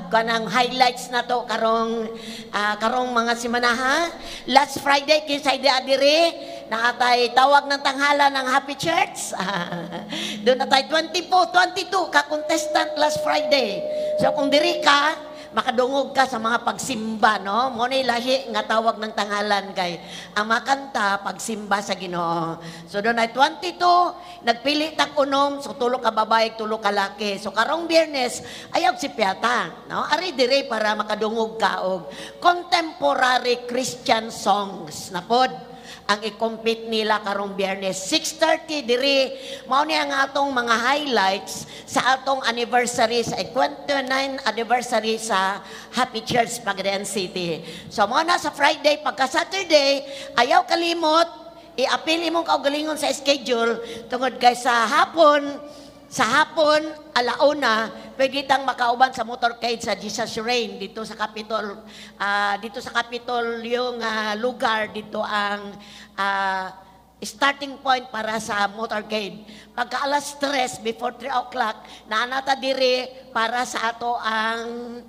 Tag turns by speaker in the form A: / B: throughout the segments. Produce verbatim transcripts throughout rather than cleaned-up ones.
A: kanang highlights na to karong uh, karong mga simanaha. Last Friday kinsay di adiri naatay tawag ng tanghala ng Happy Church. Doon natay twenty-four, twenty-two ka contestant last Friday. So kung diri ka makadungog ka sa mga pagsimba, no? Mo ni lahi nga tawag ng tanghalan kay ang makanta pagsimba sa Ginoo. So doon ay twenty-two, nagpili tak unom, so tulo ka babae, tulo ka laki. So karong Biyernes ayaw si piyata, no? Ari dire para makadungog ka og contemporary Christian songs na pod ang i-compete nila karong Biyernes. six thirty diri, mao ni ang atong mga highlights sa atong anniversary, sa twenty-ninth anniversary sa Happy Church, Pagadian City. So mao na sa Friday, pagka Saturday, ayaw kalimot, i-apil imong kaugalingon sa schedule, tungod kay sa hapon, sa hapon, alauna, pwede tang makauban sa motorcade sa Jesus Reign dito sa Capitol, uh, dito sa Capitol yung uh, lugar, dito ang uh, starting point para sa motorcade. Pagka alas tres, before three o'clock, naanata diri para sa ato ang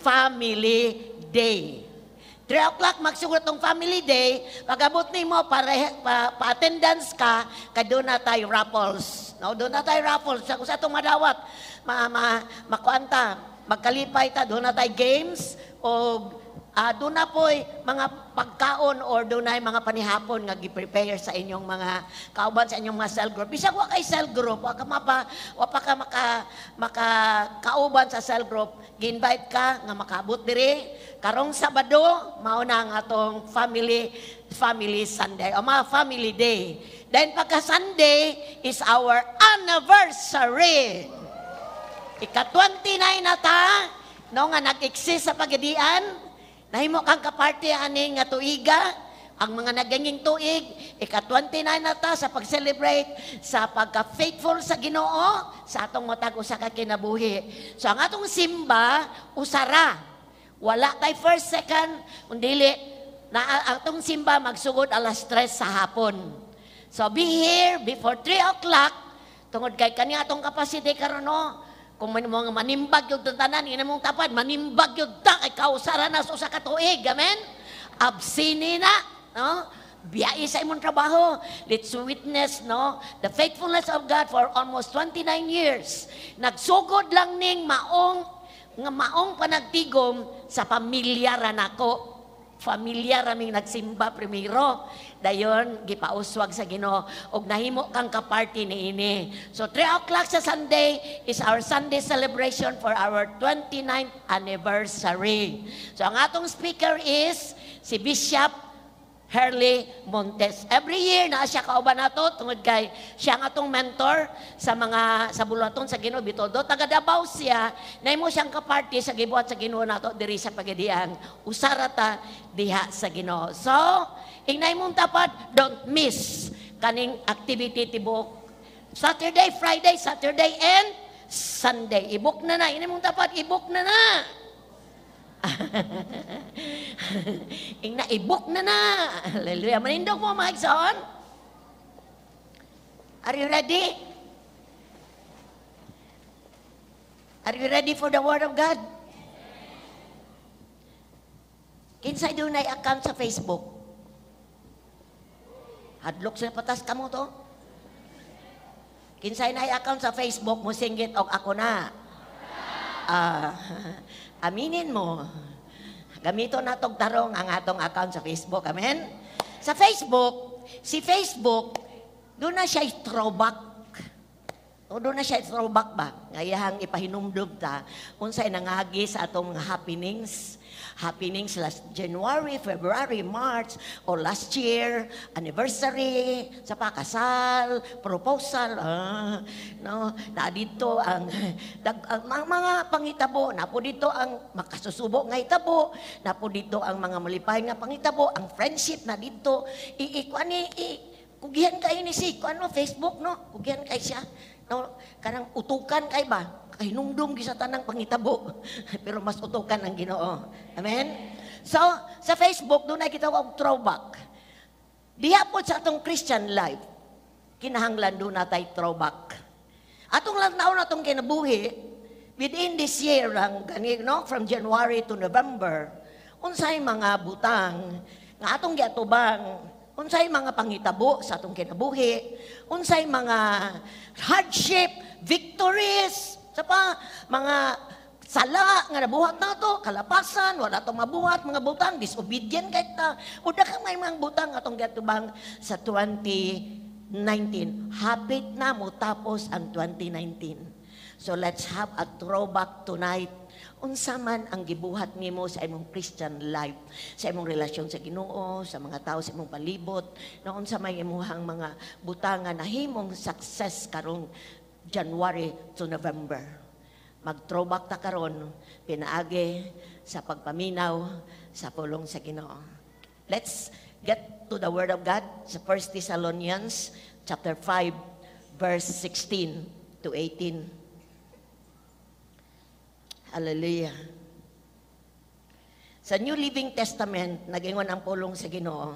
A: family day. three o'clock magsugot ng family day, pag-abot nimo para pa, pa-attendance ka, kay doon na tayo raffles. No, doon na tayo raffles. Sa sa itong madawat, ma, ma, makuanta, magkalipay ta, doon na tayo games, o uh, doon na po'y mga pagkaon or doon na mga panihapon nga gi-prepare sa inyong mga kauban sa inyong mga cell group. Bisag wa kay cell group, wa ka mapa, wa pa ka maka, maka kauban sa cell group, gi-invite ka nga makaabot diri. Karong Sabado, mao na ang atong family family Sunday, o mga family day. Then pagka Sunday is our anniversary. Ika twenty-nine na ta, no nga nag-exist sa Pagadian. Nahimo kang kaparty ani nga tuiga, ang mga naganging tuig, ika twenty-nine na ta sa pag-celebrate sa pagka-faithful sa Ginoo sa atong matag usa ka kinabuhi. So ang atong simba usara. Wala tay first, second, undili na atong simba magsugod alas tres sa hapon. So be here before three o'clock, tungod kay kani atong capacity karon no. Kung man mo manimbag yung tanan, ina mong tapad, manimbag yung ta, kay kausara na sa usa ka tuig, amen? Absini na, no? Biyai sa imong trabaho. Let's witness, no? The faithfulness of God for almost twenty-nine years. Nagsugod lang ning maong nga maong panagtigom sa pamilya ra nako. Familia raming nagsimba primero. Dayon gipauswag sa Ginoo og nahimo kang ka-party niini. So three o'clock sa Sunday is our Sunday celebration for our twenty-ninth anniversary. So ang atong speaker is si Bishop Herly Montes. Every year na siya kauban nato tungod kay siya ang atong mentor sa mga sa bulaton sa Ginoo bitodo. Taga Davao siya, nahimo siyang ka-party sa gibuhat sa Ginoo nato diri sa Pagadian. Usara ta diha sa Ginoo. So, ingnay mong tapad, don't miss kaning activity tibok Saturday, Friday, Saturday and Sunday. Ibuk na na, ingnay mong tapad, ibuk na na. Ingna ibuk na na. Hallelujah. Manindog mo mga igsoon. Are you ready? Are you ready for the Word of God? Kinsay doon ay account sa Facebook? Hadlok sa patas kamo to? Kinsay na ay account sa Facebook mo singgit og ako na? Ah... Uh, Aminin mo. Gamito na tong tarong ang atong account sa Facebook. Amen? Sa Facebook, si Facebook, doon na siya throwback. O doon na siya throwback ba? Ngayahang ipahinumdum ta. Unsay nangagi sa atong mga happenings. Happenings last January, February, March, o last year, anniversary, sa pakasal, proposal, ah, no, na dito ang, dag, ang mga, mga pangitabo, na po dito ang makasusubo nga itabo, na po dito ang mga malipay nga pangitabo, ang friendship na dito, i-ikuan ni, kugihan kayo ni si, ano, Facebook, no, kugihan kayo siya, no, kanang utukan kayo ba? Hinumdum sa tanang pangitabo. Pero mas utukan ang Ginoo. Amen? So, sa Facebook, doon ay kita og throwback. Diha po sa atong Christian life, kinahanglan doon na tayo throwback. Atong lang naon atong kinabuhi, within this year, lang, gani, no? From January to November, unsay mga butang, nga atong giatubang, unsay mga pangitabo sa atong kinabuhi, unsay mga hardship, victories, sa pa, mga sala nga nabuhat nato, kalapasan, wala itong mabuhat, mga butang, disobedient kahit ta. O dakang may mga butang atong giatubang sa twenty nineteen. Hapit na mo tapos ang twenty nineteen. So let's have a throwback tonight. Unsa man ang gibuhat nimo sa imong Christian life, sa imong relasyon sa Ginoo, sa mga tao sa imong palibot, na unsa may imuhang mga butangan na himong success karong January to November. Mag-throwback ta karon pinaagi sa pagpaminaw sa pulong sa Ginoo. Let's get to the Word of God sa First Thessalonians chapter five verse sixteen to eighteen. Hallelujah. Sa New Living Testament, nagingon ang pulong sa Ginoo,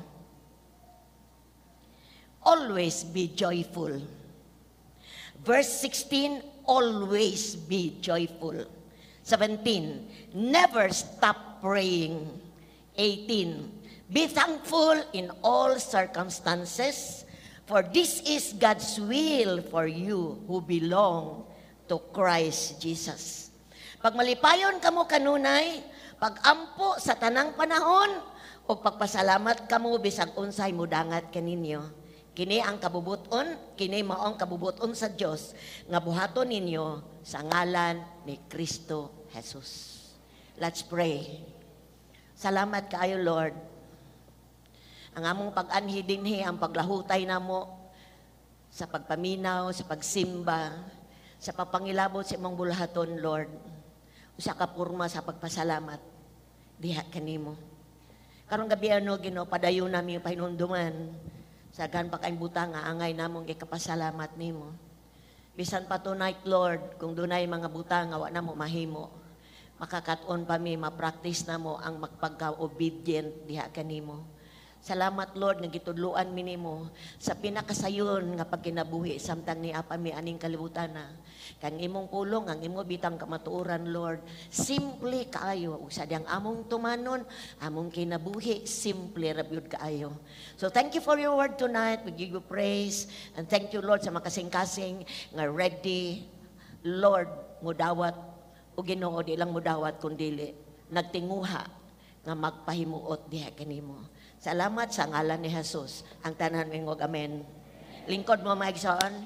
A: always be joyful. Verse sixteen, always be joyful. seventeen, never stop praying. eighteen, be thankful in all circumstances, for this is God's will for you who belong to Christ Jesus. Pag malipayon kamo kanunay, pag-ampo sa tanang panahon, o pagpasalamat kamo bisag unsay mudangat kaninyo. Kini ang kabubuton, kini maong kabubuton sa Dios nga buhaton ninyo sa ngalan ni Kristo Jesus. Let's pray. Salamat kaayo Lord. Ang among pag-anhi dinhi ang paglahutay namo sa pagpaminaw, sa pagsimba, sa pagpangilabot sa imong bulahaton Lord. Usa ka porma sa pagpasalamat diha kanimo. Karong gabi ano Ginoo padayon nami pahinumduman. Sagan pa kaing butang nga angay namong gikapasalamat nimo. Bisan pa tonight, Lord, kung dunay mga butang nga wa namo mahimo, makakaton pa mi ma-practice namo ang magpagka-obedient diha kanimo. Salamat Lord nga gitudloan mi nimo sa pinakasayon nga pagkinabuhi samtang niapa mi aning kalibutan na. Kang imong pulong ang imo bitang kamatuoran Lord, simple kaayo ug sa diyang among tumanon, among kinabuhi simple ra byud kaayo. So thank you for your word tonight. We give you praise and thank you Lord sa makasing-kasing nga ready Lord mudawat ug Ginoo di lang mudawat kundi nagtinguha nga magpahimuot diha kanimo. Salamat sa ngalan ni Jesus. Ang tanan mingog amen. Lingkod mo maigsoon.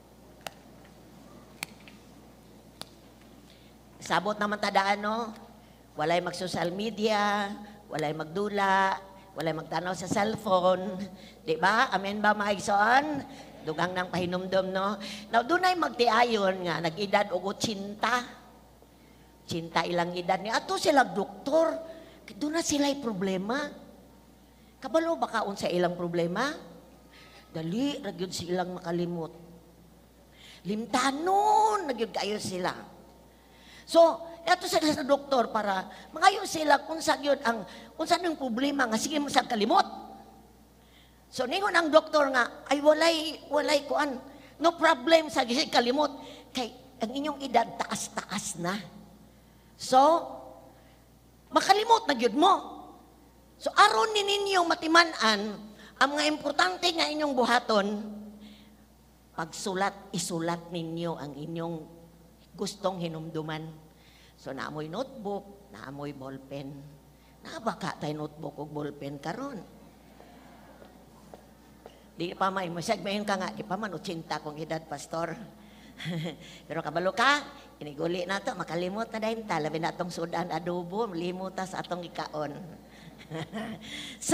A: Sabot naman tadaan no. Walay mag-social media, walay magdula, walay magtanaw sa cellphone. Di ba? Amen ba maigsoon? Dugang nang pahinumdum no. Now dunay magtiayon nga nag-edad og tsinta. Tsinta ilang edad ni ato sila doktor. Doon na sila'y problema. Kabalo baka unsa ilang problema? Dali, nagyod silang makalimot. Limtanon, nagyod kayo sila. So, ito sila sa doktor para mangayon sila kung sa yun ang, kung saan yung problema nga, sige mo sa kalimot. So, ningon ang doktor nga, ay walay, walay kuan, no problem sa gisig kalimot. Kay, ang inyong edad, taas-taas na. So, makalimot na gyud mo. So aron ni ninyong matiman-an ang mga importante nga inyong buhaton, pagsulat, isulat ninyo ang inyong gustong hinumduman. So naamoy notebook, naamoy ballpen. Nabaka tayo notebook o ballpen karon. Di pa may masagmayon ka nga, di pa man utsinta kong edad, pastor. Pero kabalo ka, iniguli na to, makalimot na dahil ta, labi na itong sudan, adobo, limot ta sa atong ikaon. So,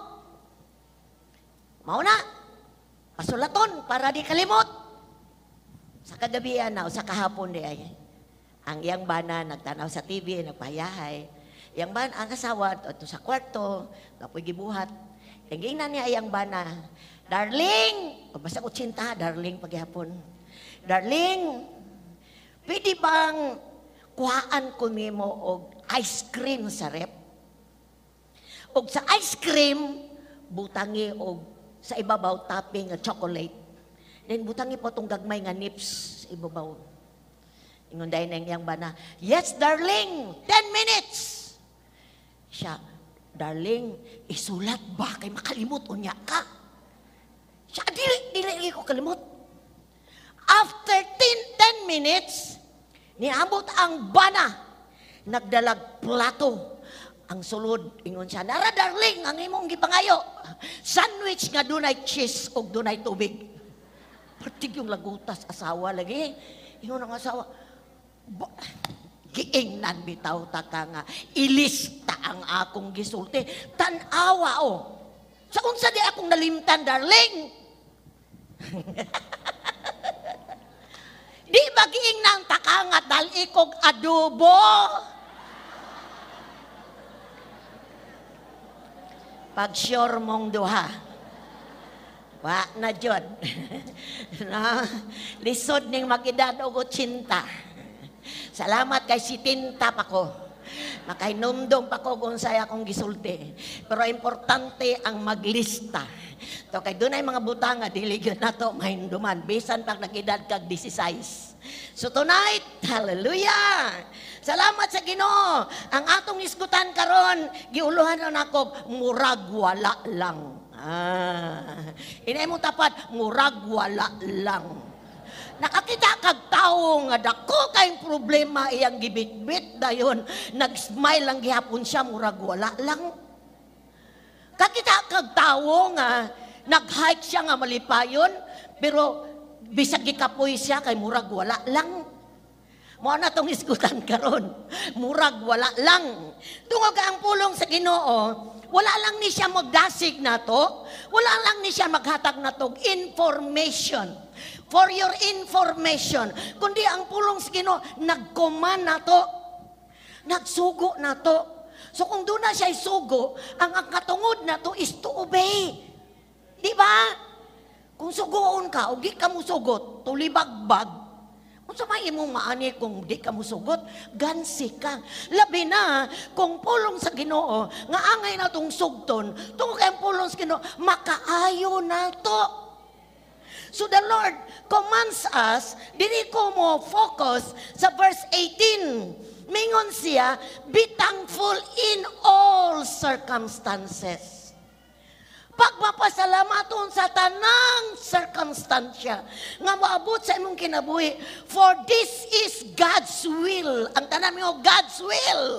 A: mauna, pasulaton para di kalimot. Sa kagabihan na o sa kahapon di ay, ang iyang bana nagtanaw sa T V, nagpayahay. Iyang bana, ang asawa, ito sa kwarto, kapoy gibuhat. Tingnan niya iyang bana, darling, o basta utsinta, darling paghihapon. Darling, pwede bang kuhaan ko nimo og ice cream sa rep? Og sa ice cream, butangi og sa ibabaw topping nga chocolate. Then butangi po itong gagmay nga nips sa ibabaw. Ingon dahil na iyang bana, yes, darling, ten minutes. Siya, darling, isulat ba kay makalimot unya ka? Siya, dili, dili ko kalimot. After ten minutes, niabot ang bana, nagdalag plato. Ang sulod, ingon siya, nara darling, ang imong gipangayo. Sandwich nga dunay cheese o dunay tubig. Partig yung lagutas, asawa lagi. Ingon ang asawa, giingnan bitaw ta ka nga, ilista ang akong gisulti. Tanawa o. Sa unsa di akong nalimtan, darling? Di ba giingnan ta ka nga dal ikog adobo? Pag sure mong duha, wa na jud. Na, lisod ning mag-edad og otsinta. Salamat kay sitinta pa ko. Makahinumdum pa ko kung saya akong gisulti. Pero importante ang maglista. To kay dunay mga butang nga dili gyud nato mahinduman bisan pag nag-edad kag sixteen. So tonight, hallelujah! Salamat sa Ginoo. Ang atong isgutan karon, giuluhan na nako murag wala lang. Ah. Inay mo tapat, murag wala lang. Nakakita kag tawo nga dako kay problema iyang gibitbit dayon, nag-smile lang gihapon siya murag wala lang. Kakita kag tawo nga nag-hike siya nga malipayon, pero bisag gikapoy siya kay murag wala lang. Mo na tong isgutan karon, murag wala lang. Tungod ang pulong sa Ginoo, wala lang ni siya magdasig nato, wala lang ni siya maghatag nato information. For your information, kundi ang pulong sa Ginoo nagcommand nato, nagsugo nato. So kung doon na siya isugo, ang ang katungod nato is to obey. Di ba? Kung sugoon ka, o di ka mo sugot, tulibagbag, kung sa may imong maani kung di ka mo sugot, gansi ka. Labi na, kung pulong sa Ginoo, nga angay na itong sugton, tungo kayong pulong sa Ginoo, makaayo na to. So the Lord commands us, dili ko mo focus sa verse eighteen. Mingon siya, be thankful in all circumstances. Pagpapasalamaton sa tanang circumstansya nga maabot sa imong kinabuhi, for this is God's will. Ang tanan mo, God's will.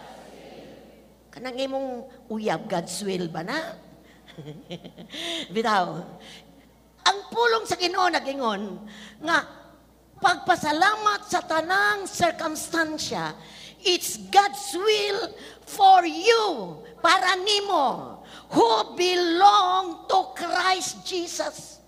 A: Kanang imong uyab, God's will ba na? Bitaw, ang pulong sa Ginoo nagingon nga pagpasalamat sa tanang circumstansya, it's God's will for you, para nimo, who belong to Christ Jesus.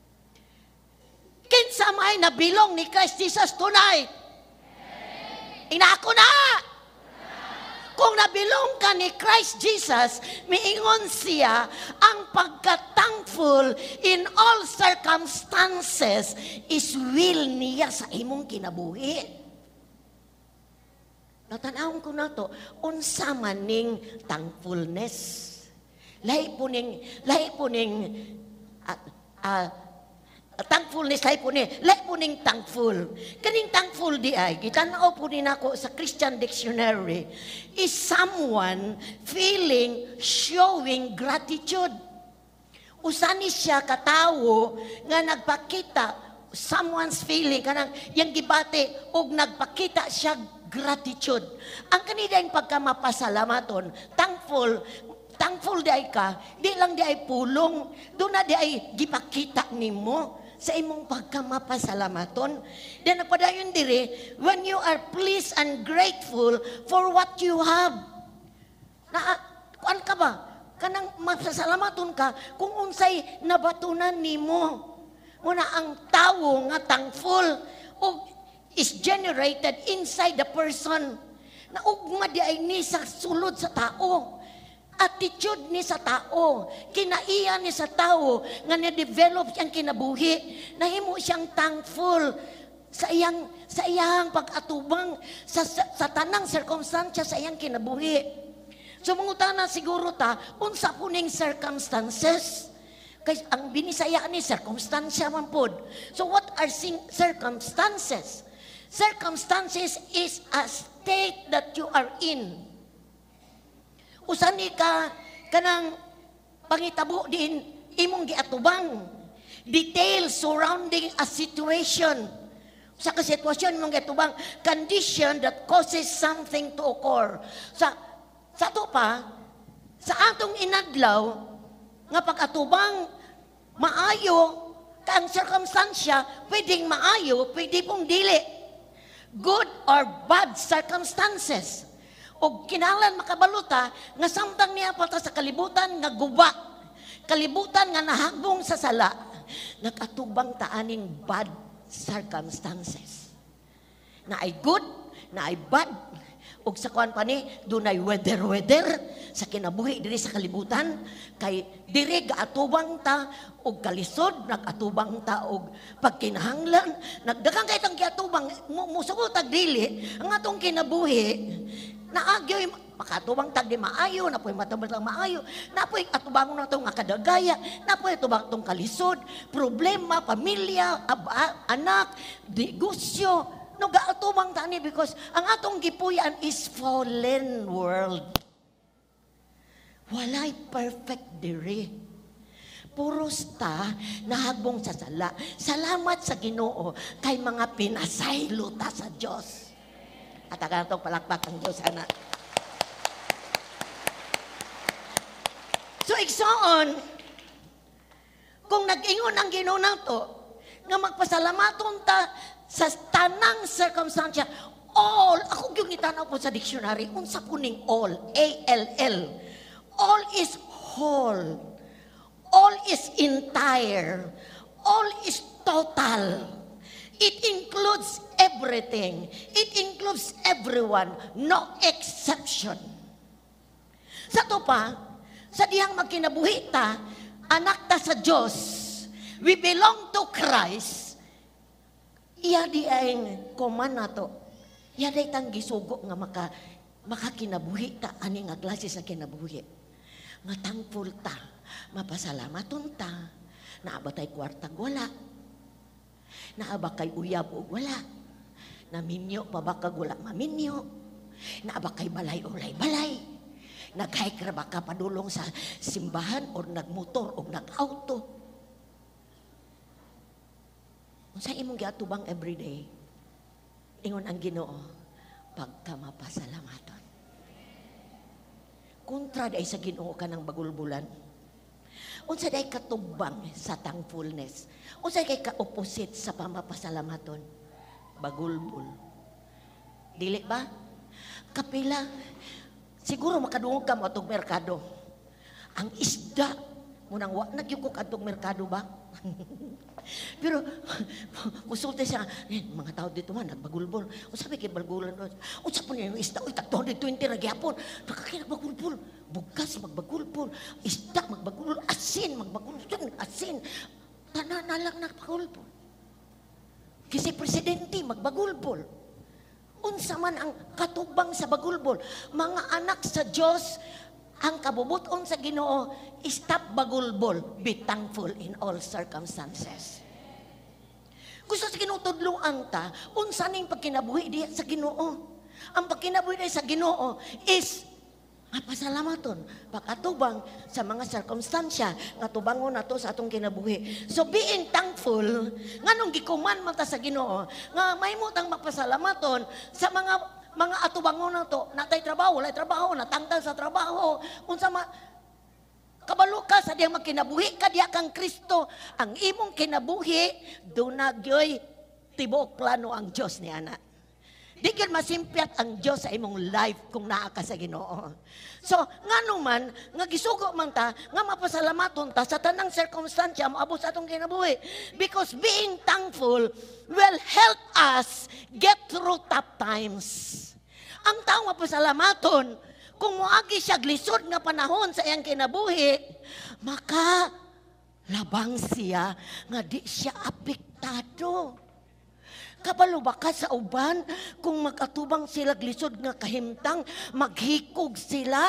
A: Kinsa may nabilong ni Christ Jesus tonight? Inako na! Kung nabilong ka ni Christ Jesus, miingon siya, ang pagka-thankful in all circumstances is will niya sa imong kinabuhi. Natanawon ko na to, unsa man ning thankfulness. Lahi po ning, lahi po ning, uh, uh, thankfulness, lahi po ning, lahi po ning thankful. Kaning thankful di ay, gitanaw po din ako sa Christian Dictionary, is someone feeling, showing gratitude. Usani siya katawo nga nagpakita, someone's feeling, kanang yung gibate, og nagpakita siya gratitude. Ang kanila yung pagkamapasalamaton, thankful, thankful di ay ka, di lang di ay pulong, doon na di ay gipakita nimo sa imong pagkamapasalamaton. Then napadayon dire, when you are pleased and grateful for what you have. Na, kuan ka ba? Kanang mapasalamaton ka kung unsay nabatunan nimo. Muna ang tawo nga thankful o is generated inside the person. Na ugma di ay ni sa sulod sa tao. Attitude ni sa tao, kinaiya ni sa tao, nga na-develop siyang kinabuhi, nahimo siyang thankful sa iyang, sa iyang pag-atubang, sa, sa, sa tanang circumstansya sa iyang kinabuhi. So mangutana siguro ta, unsa po ning circumstances? Kasi ang binisaya ni circumstansya man pod. So what are circumstances? Circumstances is a state that you are in. Usan ka kanang pangitabo din imong giatubang. Details surrounding a situation. Sa kasitwasyon mong giatubang, condition that causes something to occur. Sa sa to pa, sa atong inadlaw nga pag-atubang maayo kang circumstansya, pwedeng maayo, pwede pong dili. Good or bad circumstances. O kinalan makabaluta, nga samtang niya pata sa kalibutan nga guba. Kalibutan nga nahagbong sa sala. Nag-atubang taaning bad circumstances. Na ay good, na ay bad. O sa kuan pa ni, doon ay weather-weather sa kinabuhi diri sa kalibutan. Kay diri gaatubang ta og kalisod, nag-atubang ta og pagkinahanglan. Nagdagang kay tang giatubang, musugot tag dili, ang atong kinabuhi, naagyoy makatubang tag di maayo, napoy matabang tag maayo, napoy atubang na to nga kadagaya, napoy atubang tong kalisod, problema, pamilya, aba, anak, negosyo, no gaatubang tani because ang atong gipuyan is fallen world. Walay perfect diri. Puros ta nahagbong sa sala. Salamat sa Ginoo kay mga pinasaylo ta sa Dios. At aga natong palakpak ang Dios ana. So igsoon kung nag-ingon ang Ginoo nato nga magpasalamaton ta sa tanang circumstansya, all, ako yung itanaw po sa dictionary, unsa po ning all, A L L. All is whole. All is entire. All is total. It includes everything. It includes everyone. No exception. Sa to pa, sa dihang magkinabuhi ta, anak ta sa Diyos, we belong to Christ, iya di ay kuman na to. Iya di tang gisugo nga maka, makakinabuhi ta, ani nga klase sa kinabuhi. Nga thankful ta, mapasalamaton ta, naabatay kwartag wala, naabakay uyab o wala, naminyo pabakag wala maminyo, naabakay balay o balay, nag-hike ra baka padulong sa simbahan o nagmotor o nag-auto. Kung sa imong giatubang everyday, ingon ang Ginoo, pagka mapasalamaton. Kontra day sa Ginoo ka ng bagulbulan. Unsa day katubang sa thankfulness. Unsa kay ka-opposite sa pamapasalamaton. Bagulbul. Dili ba? Kapila, siguro makadungog ka mo atong merkado. Ang isda, munang wa nagyuko ka atong merkado ba? Pero, musulti siya, eh, mga tao dito man, nagbagulbol. O sabi kay balgulan, o sa po niya yung isda, o two hundred twenty na gyapon. Nakakaya nagbagulbol. Bugas, magbagulbol. Isda, magbagulbol. Asin, magbagulbol. Asin. Tanan na lang nagbagulbol. Kasi presidente, magbagulbol. Unsa man ang katubang sa bagulbol. Mga anak sa Diyos, ang kabubuton sa Ginoo, stop bagulbol, be thankful in all circumstances. Gusto sa Ginoo tudloan ta, unsa ning pagkinabuhi diha sa Ginoo. Ang pagkinabuhi diha sa Ginoo is mapasalamaton, pag-atubang sa mga circumstansya nga tubangon nato sa atong kinabuhi. So being thankful, nganong gikuman man ta sa Ginoo, nga mahimo tang mapasalamaton sa mga mga atubangon na to, natay trabaho, walay trabaho, natanggal sa trabaho, unsa ma kabalo ka sa diyang magkinabuhi ka diya kang Kristo, ang imong kinabuhi dunagyoy tibuok plano ang Dios ni ana. Di gyud masimpiat ang Dios sa imong life kung naa ka sa Ginoo. So ngano man nga gisugo man ta nga mapasalamaton ta sa tanang circumstansya moabot sa atong kinabuhi, because being thankful will help us get through tough times. Ang tao mapasalamaton kung moagi siya glisod nga panahon sa iyang kinabuhi, maka labang siya nga di siya apektado. Kabalo ba ka sa uban kung magkatubang sila glisod nga kahimtang, maghikog sila,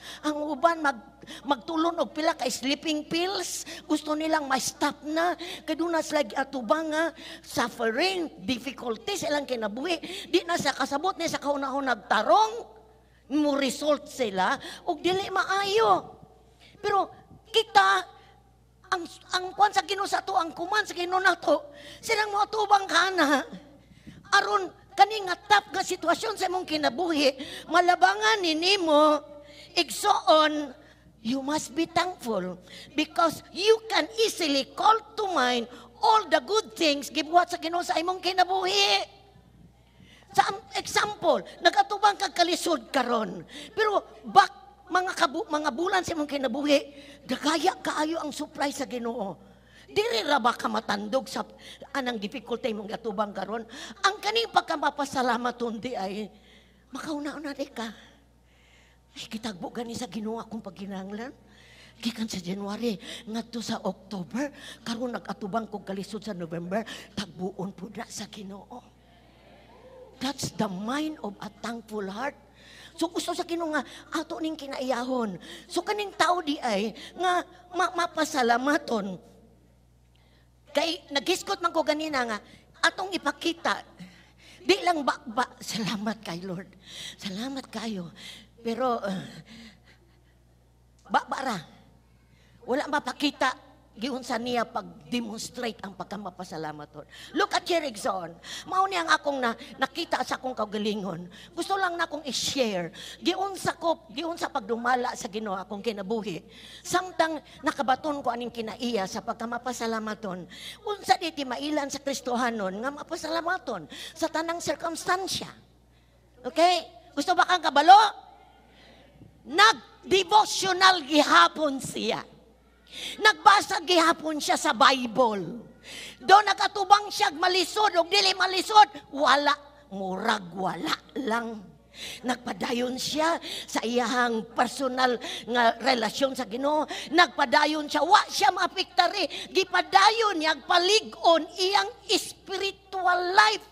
A: Ang uban mag magtulon og pila kay sleeping pills, gusto nilang ma-stop na kay duna sila atubang nga suffering, difficulties ilang kinabuhi. Di na sa kasabot ni sa kaunahon nagtarong, mo result sila og dili maayo. Pero kita ang ang kwan sa Ginoo sa to, ang kuman sa Ginoo nato, silang mo atubang kana aron kani nga tap nga sitwasyon sa imong kinabuhi, malabangan ni nimo igsoon. You must be thankful because you can easily call to mind all the good things gibuhat sa Ginoo sa imong kinabuhi. Sa example, nagatubang kag kalisod karon, pero bak mga kabu, mga bulan sa imong kinabuhi, dagaya kaayo ang supply sa Ginoo. Diri ra ba ka matandog sa anang difficulty mong gatubang karon? Ang kaning pagkamapasalamat undi ay makauna-una di ka. Ay, kitagbo gani sa Ginoo akong pagkinahanglan. Gikan sa January, ngadto sa October, karon nag-atubang kog kalisod sa November, tagbuon pud na sa Ginoo. That's the mind of a thankful heart. So gusto sa Ginoo nga ato ning kinaiyahon. So kaning tao di ay nga ma- mapasalamaton. Kay nagiskot man ko ganina nga atong ipakita. Di lang ba, ba salamat kay Lord. Salamat kayo. Pero, uh, ba-bara, wala mapakita, giun sa niya pag-demonstrate ang pagkamapasalamat. Look at your exon. Mao niya ang akong na, nakita sa akong kagalingon. Gusto lang na akong i-share. Giun sa ko, giun sa pagdumala sa Ginoo akong kinabuhi. Samtang nakabaton ko aning kinaiya sa pagkamapasalamat. Unsa diti mailan sa Kristohanon nga mapasalamaton sa tanang circumstansya. Okay? Gusto ba kang kabalo? Nag-devotional gihapon siya. Nagbasa gihapon siya sa Bible. Doon nakatubang siya malisod o dili malisod, wala, murag wala lang. Nagpadayon siya sa iyang personal nga relasyon sa Ginoo. Nagpadayon siya, wa siya maapiktari. Gipadayon niya, palig-on iyang spiritual life.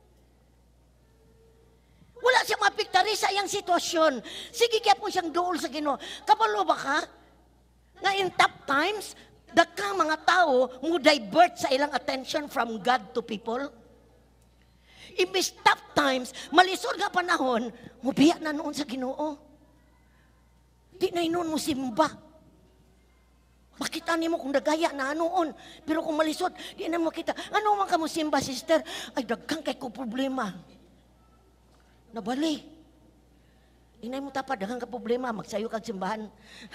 A: Wala siya mapiktari sa iyang sitwasyon. Sige kaya po siyang dool sa Ginoo. Kabalo ba ka? Nga in tough times, daka mga tao mo divert sa ilang attention from God to people. Imbis tough times, malisod nga panahon, mubiya na noon sa Ginoo. Di na noon mo simba. Makita nimo kung dagaya na noon. Pero kung malisod, di na mo kita. Ano man ka mo simba, sister? Ay, daghang kay ko problema. Nabali. Inay mo tapad, daghang ka problema, magsayo kag simbahan.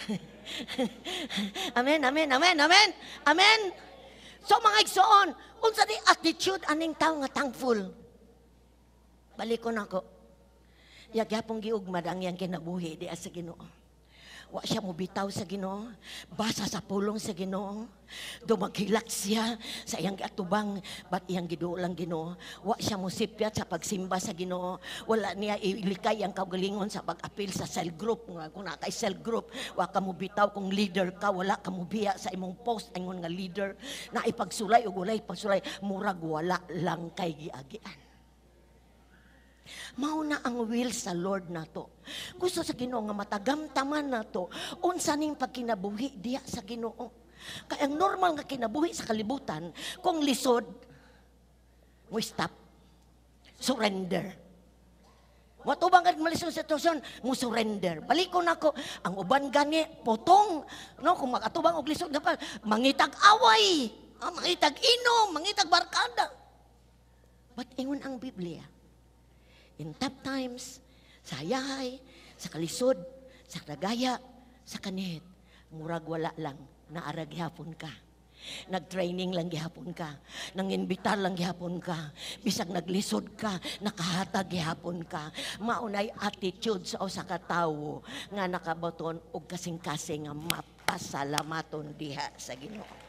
A: Amen, amen, amen, amen, amen. So mga igsoon, unsa di attitude aning tao nga thankful. Balikon ako. Yagyapong giugmad ang iyang kinabuhi di sa Ginoo. Wa siya mo bitaw sa Ginoo, basa sa pulong sa Ginoo, dumaghilak siya sa iyang atubang, bat iyang giduolang Ginoo. Wa siya mo sipyat sa pagsimba sa Ginoo, wala niya ilikay ang kaugalingon sa pag-apil sa cell group. Kung na kay cell group, wa ka mo bitaw kung leader ka, wala ka mo biya sa imong post ingon nga leader, na ipagsulay o gulay pagsulay, murag wala lang kay giagian. Mao na ang will sa Lord nato. Gusto sa Ginoo nga matagamtaman nato unsa ning pagkinabuhi diya sa Ginoo. Kay ang normal nga kinabuhi sa kalibutan kung lisod, mo stop, surrender. Mo tubang kad malisod sa sitwasyon, mo surrender. Balikon ako, ang uban gani potong, no, kung makatubang og lisod nga pa, mangitag away, ah, mangitag inom, mangitag barkada. But ingon ang Biblia, in tough times, sa hayahay, sa kalisod, sa dagaya, sa kanit, murag wala lang, naarag gihapon ka. Nag-training lang gihapon ka. Nanginbitar lang gihapon ka. Bisag naglisod ka, nakahatag gihapon ka. Maunay attitude sa usa ka tawo nga nakabaton og kasing-kasing nga mapasalamaton diha sa Ginoo.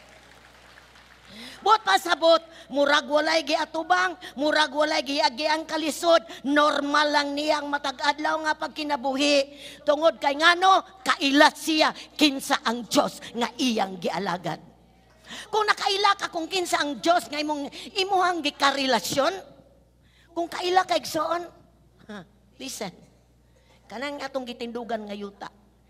A: Bot pasabot, murag walay giatubang, murag walay giagiang kalisod, normal lang niyang matag-adlaw nga pagkinabuhi. Tungod kay ngano, kailat siya kinsa ang Dios nga iyang gialagad. Kung nakaila ka kung kinsa ang Dios nga imong imuhang gikarelasyon, kung kaila ka igsoon, ha, listen. Kanang atong gitindugan nga yuta.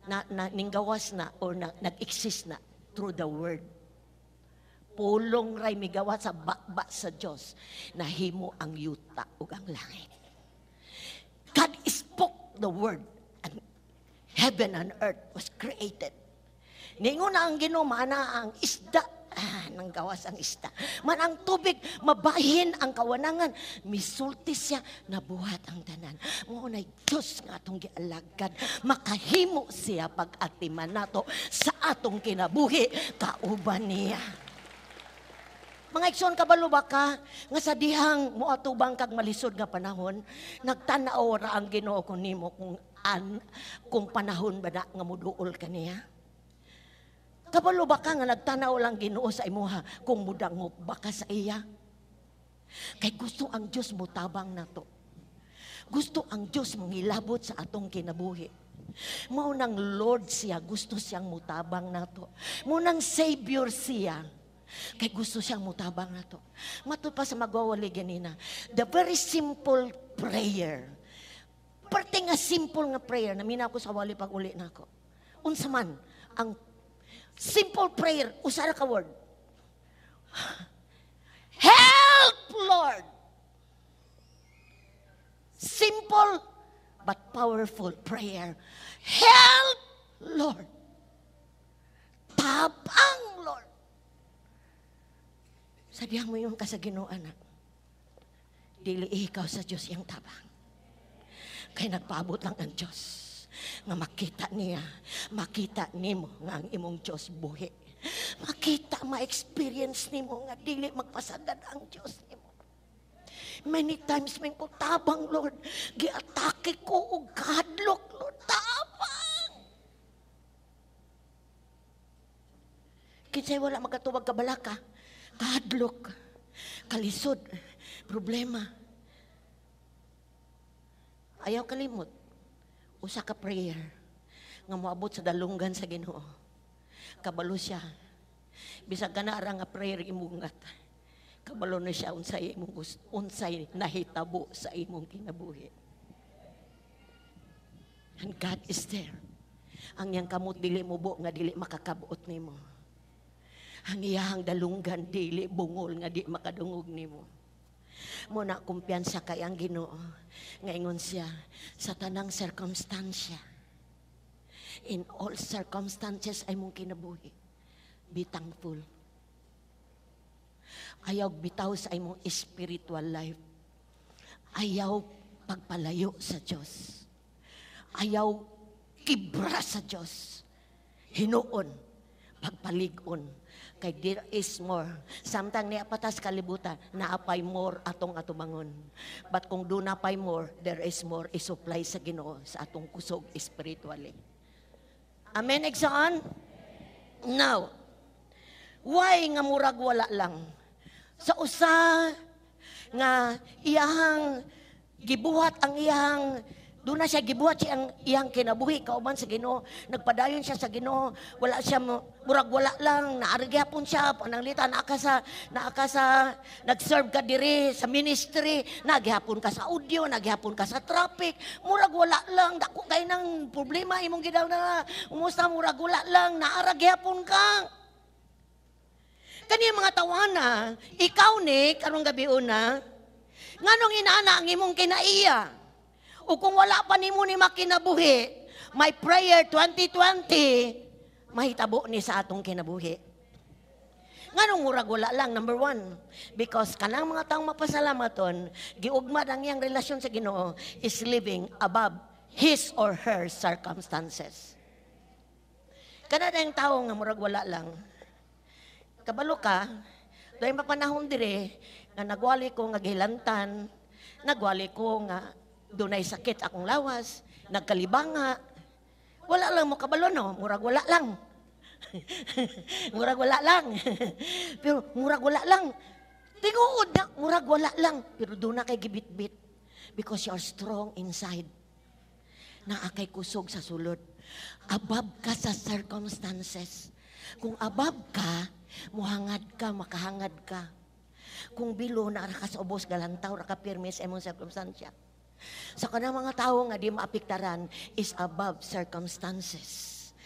A: na, na ninggawas na or na, nag-exist na through the word. Pulong ray migawa sa bakba sa Dios na himo ang yuta ug ang langit. God spoke the word and heaven and earth was created. Ningon na ang Ginoo mana ang isda, ah, nang gawas ang isda. Man ang tubig, mabahin ang kawanangan. Misulti siya, nabuhat ang tanan. Ngunay Diyos nga atong gialagad. Makahimo siya pag-atiman nato sa atong kinabuhi. Kauban niya. Mga igsoon, kabalo ba ka, nga sa dihang muatubang kag malisod nga panahon, nagtanaw ra ang Ginoo ko nimo kung, an, kung panahon ba na nga muduol ka niya? Kabalo ba ka nga nagtanaw lang Ginoo sa imuha kung mudangop ba ka sa iya? Kay gusto ang Diyos mo tabang na to. Gusto ang Diyos mong ilabot sa atong kinabuhi. Mao nang Lord siya, gusto siyang mutabang na to. Mao nang Savior siya, kay gusto siyang mutabang na to. Matod pa sa magwawali ganina, the very simple prayer. Parte nga simple nga prayer, namina ako sa wali pag uli na ako. Unsa man, ang simple prayer, usara ka word. Help, Lord! Simple but powerful prayer. Help, Lord! Tabang, Lord! Sabihan mo yung kasagino, anak. Dili ikaw sa Diyos yung tabang. Kaya nagpaabot lang ang Diyos nga makita niya, makita nimo nga ang imong Diyos buhi. Makita, ma-experience nimo nga dili magpasagad ang Diyos nimo. Many times may ko tabang, Lord. Giatake ko o gadlok, Lord. Tabang! Kinsay wala magkatuwag kabalaka. Gadlok. Kalisod. Problema. Ayaw kalimot. Usa ka prayer nga moabot sa dalunggan sa Ginoo. Kabalo siya. Bisag kana ra nga prayer imungat. Kabalo na siya unsay imong gusto, unsay nahitabo sa imong kinabuhi. And God is there. Ang yang kamot dili mubo nga dili makakabuot nimo. Ang iyang dalunggan dili bungol nga di makadungog nimo. Muna kumpiyansa kay ang Ginoo nga ingon siya sa tanang circumstansya. In all circumstances ay mong kinabuhi. Be thankful. Ayaw bitaw sa imong spiritual life. Ayaw pagpalayo sa Diyos. Ayaw kibra sa Diyos. Hinuon, pagpaligon. Kay there is more. Samtang niya patas kalibutan, naapay more atong atubangon. But kung do napay more, there is more isupply sa Ginoo sa atong kusog spiritually. Amen, Exxon? Now, why nga murag wala lang? Sa usa nga iyang gibuhat ang iyang doon na siya gibuhat siya ang iyang kinabuhi kauban sa Ginoo. Nagpadayon siya sa Ginoo. Wala siya murag wala lang naargyapon siya pananglita naa ka sa naa ka sa nag-serve ka diri sa ministry, naghapon ka sa audio, naghapon ka sa traffic. Murag wala lang dako kay nang problema imong gidaw na. Umusta murag wala lang naaragyapon ka. Kani mga tawana, ikaw ni karong gabi una, nganong inaana ang imong kinaiya? O kung wala pa nimo ni makinabuhi, my prayer twenty twenty, mahitabo ni sa atong kinabuhi. Nganong murag wala lang, number one, because kanang mga taong mapasalamaton, giugmad ang iyang relasyon sa Ginoo is living above his or her circumstances. Kana na yung tao nga murag wala lang. Kabalo ka, doon yung mapanahon dire, nga nagwali ko nga gilantan, nagwali ko nga dunay sakit akong lawas, nagkalibanga. Wala lang mo kabalo, no? Murag wala lang. Murag wala lang. Pero murag wala lang. Tinguod na, murag wala lang. Pero doon na kay gibit-bit. Because you are strong inside. Naakay kusog sa sulod. Above ka sa circumstances. Kung above ka, muhangad ka, makahangad ka. Kung bilo na ka sa ubos galantaw, nakapirme sa imong circumstansya. Sa kanang mga tao nga di maapektaran is above circumstances.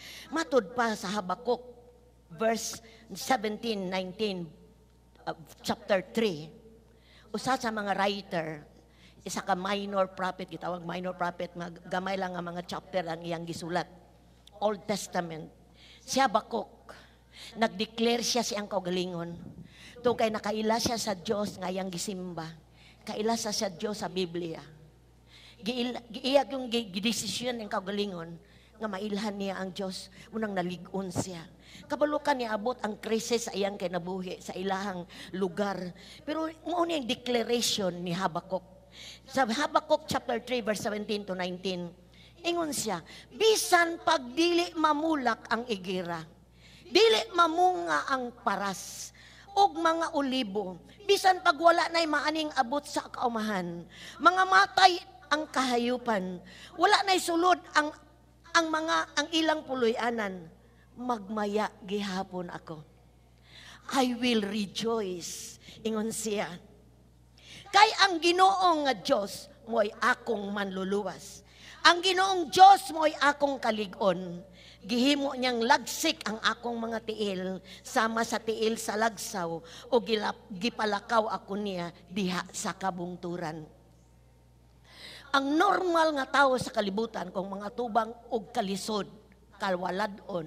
A: Matud pa sa Habakuk, verse seventeen, nineteen, uh, chapter three. Usa sa mga writer, isa ka minor prophet, gitawag minor prophet, mga gamay lang ang mga chapter ang iyang gisulat. Old Testament. Si Habakuk, nag-declare siya siyang kaugalingon. Ito kay nakaila siya sa Diyos nga iyang gisimba. Kaila sa sa Diyos sa Biblia. Giiyag yung gidesisyon ng kaugalingon nga mailhan niya ang Diyos, unang naligon siya. Kabalukan niya abot ang krisis sa iyang kinabuhi, sa ilahang lugar. Pero muna yung declaration ni Habakuk. Sa Habakuk chapter three, verse seventeen to nineteen, ingon siya, bisan pag dili mamulak ang igira, dili mamunga ang paras, og mga olibo, bisan pag wala na'y maaning abot sa kaumahan, mga matay ang kahayupan, wala na'y sulod ang ang mga ang ilang puloy-anan, magmaya gihapon ako. I will rejoice, ingon siya. Kay ang Ginoong nga Dios mo'y akong manluluwas. Ang Ginoong Dios mo'y akong kalig-on. Gihimo niyang lagsik ang akong mga tiil sama sa tiil sa lagsaw o gilap, gipalakaw ako niya diha sa kabungturan. Ang normal nga tao sa kalibutan kung mga tubang og kalisod, kalwaladon,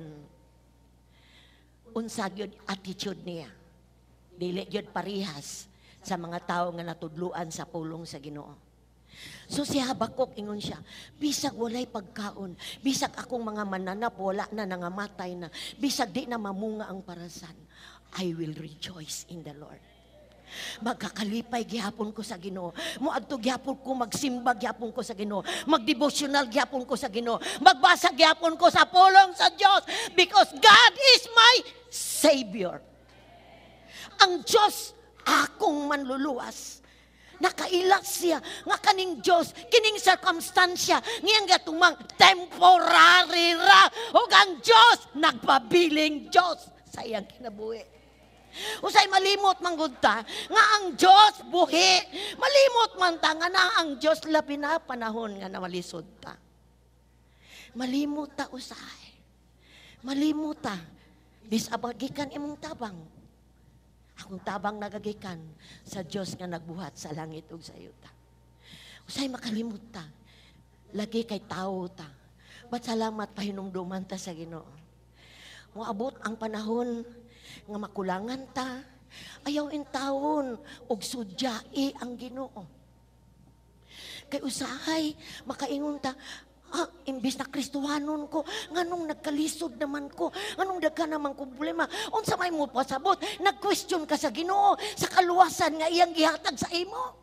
A: unsa gyud attitude niya. Dili gyud parihas sa mga tao nga natudluan sa pulong sa Ginoo. So si Habakuk ingon siya, bisag walay pagkaon, bisag akong mga mananap wala na nangamatay na, bisag di na mamunga ang parasan, I will rejoice in the Lord. Magkakalipay gihapon ko sa Ginoo. Moadto gihapon ko magsimba gihapon ko sa Ginoo. Magdevotional gihapon ko sa Ginoo. Magbasa gihapon ko sa pulong sa Dios because God is my Savior. Ang Dios akong manluluwas. Nakailas siya nga kaning Dios kining circumstansya ngiyang gatumang temporary ra ug ang Dios nagpabiling Dios sa iyang kinabuhi. Usay malimot manggudta nga ang Dios buhi. Malimot man ta nga na ang Dios labi na panahon nga nawalisod ta. Malimot ta usay. Malimot ta. Bisabagikan imong tabang. Akong tabang nagagikan sa Dios nga nagbuhat sa langit ug sa yuta. Usay makalimot ta. Lagi kay tawo ta. Ba't salamat pahinumduman ta sa Ginoo. Moabot ang panahon nga makulangan ta, ayaw in tawon og sudyai ang Ginoo. Kay usahay makaingon ta, ah, imbis na Kristohanon ko, nganong nagkalisod naman ko, nganong daghan naman ko problema, unsa may mo pasabot, nag-question ka sa Ginoo sa kaluwasan nga iyang gihatag sa imo.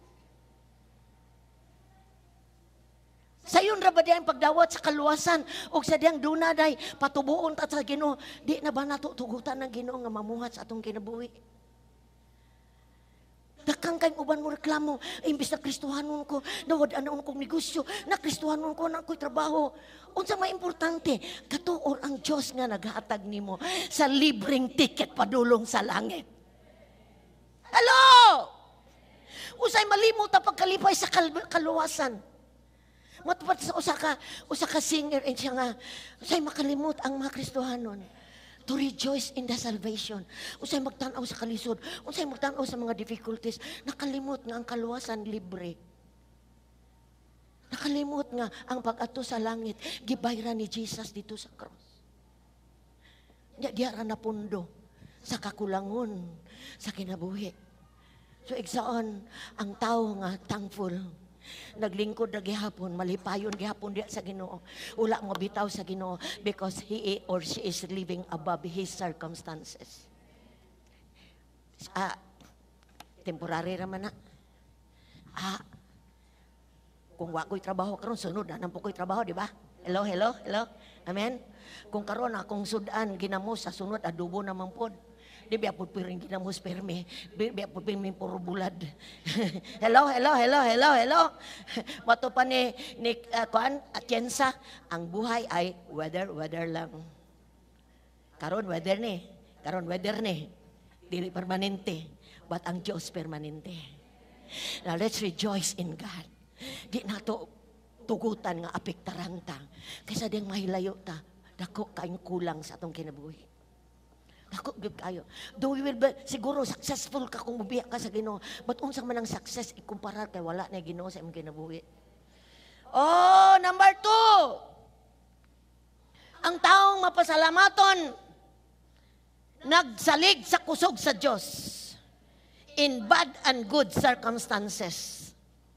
A: Sayon ra ba diyang pagdawat sa kaluwasan o sa diyang dunaday patubuon ta sa Ginoo, di na ba nato tugutan ng Ginoo nga mamuhat sa atong kinabuhi? Dakang kay uban mo reklamo, imbis na Kristohanon ko, nawad-anon kong negosyo, na Kristohanon ko na ako'y trabaho. Unsa may importante, katuon ang Dios nga naghatag nimo sa libreng ticket padulong sa langit. Hello! Usay malimot ta pagkalipay sa kal- kaluwasan. Matupad sa usa ka, usa ka singer and siya nga, usay makalimot ang mga Kristohanon to rejoice in the salvation. Usay magtanaw sa kalisod, usay magtanaw sa mga difficulties, nakalimot nga ang kaluwasan libre. Nakalimot nga ang pag-ato sa langit, gibayra ni Jesus dito sa cross. Nya diara na pundo sa kakulangon sa kinabuhi. So igsaon ang tao nga thankful. Naglingkod na gihapon, malipayon gihapon diya sa Ginoo. Ula mo bitaw sa Ginoo because he or she is living above his circumstances. Ah, temporary raman na. Ah, kung wa ko'y trabaho karon sunod na po ko'y trabaho, di ba? Hello, hello, hello. Amen. Kung karon akong sudan ginamos sa sunod adobo naman pod. Di biya po piring ginamos perme. Biya po piring puro bulad. Hello, hello, hello, hello, hello. Bato pa ni, ni uh, Kuan, Atienza, ang buhay ay weather, weather lang. Karon weather ni. Karon weather ni. Dili permanente. But ang Diyos permanente. Now let's rejoice in God. Di na to tugutan nga apektaran ta. Kaysa diyang mahilayo ta. dako kayong kulang sa atong kinabuhi. Dako gyud kayo. Though we will be, siguro successful ka kung mubiya ka sa Ginoo, but unsa man ang success ikumpara kay wala na Ginoo sa imong kinabuhi. Oh, number two. Ang taong mapasalamaton nagsalig sa kusog sa Diyos in bad and good circumstances.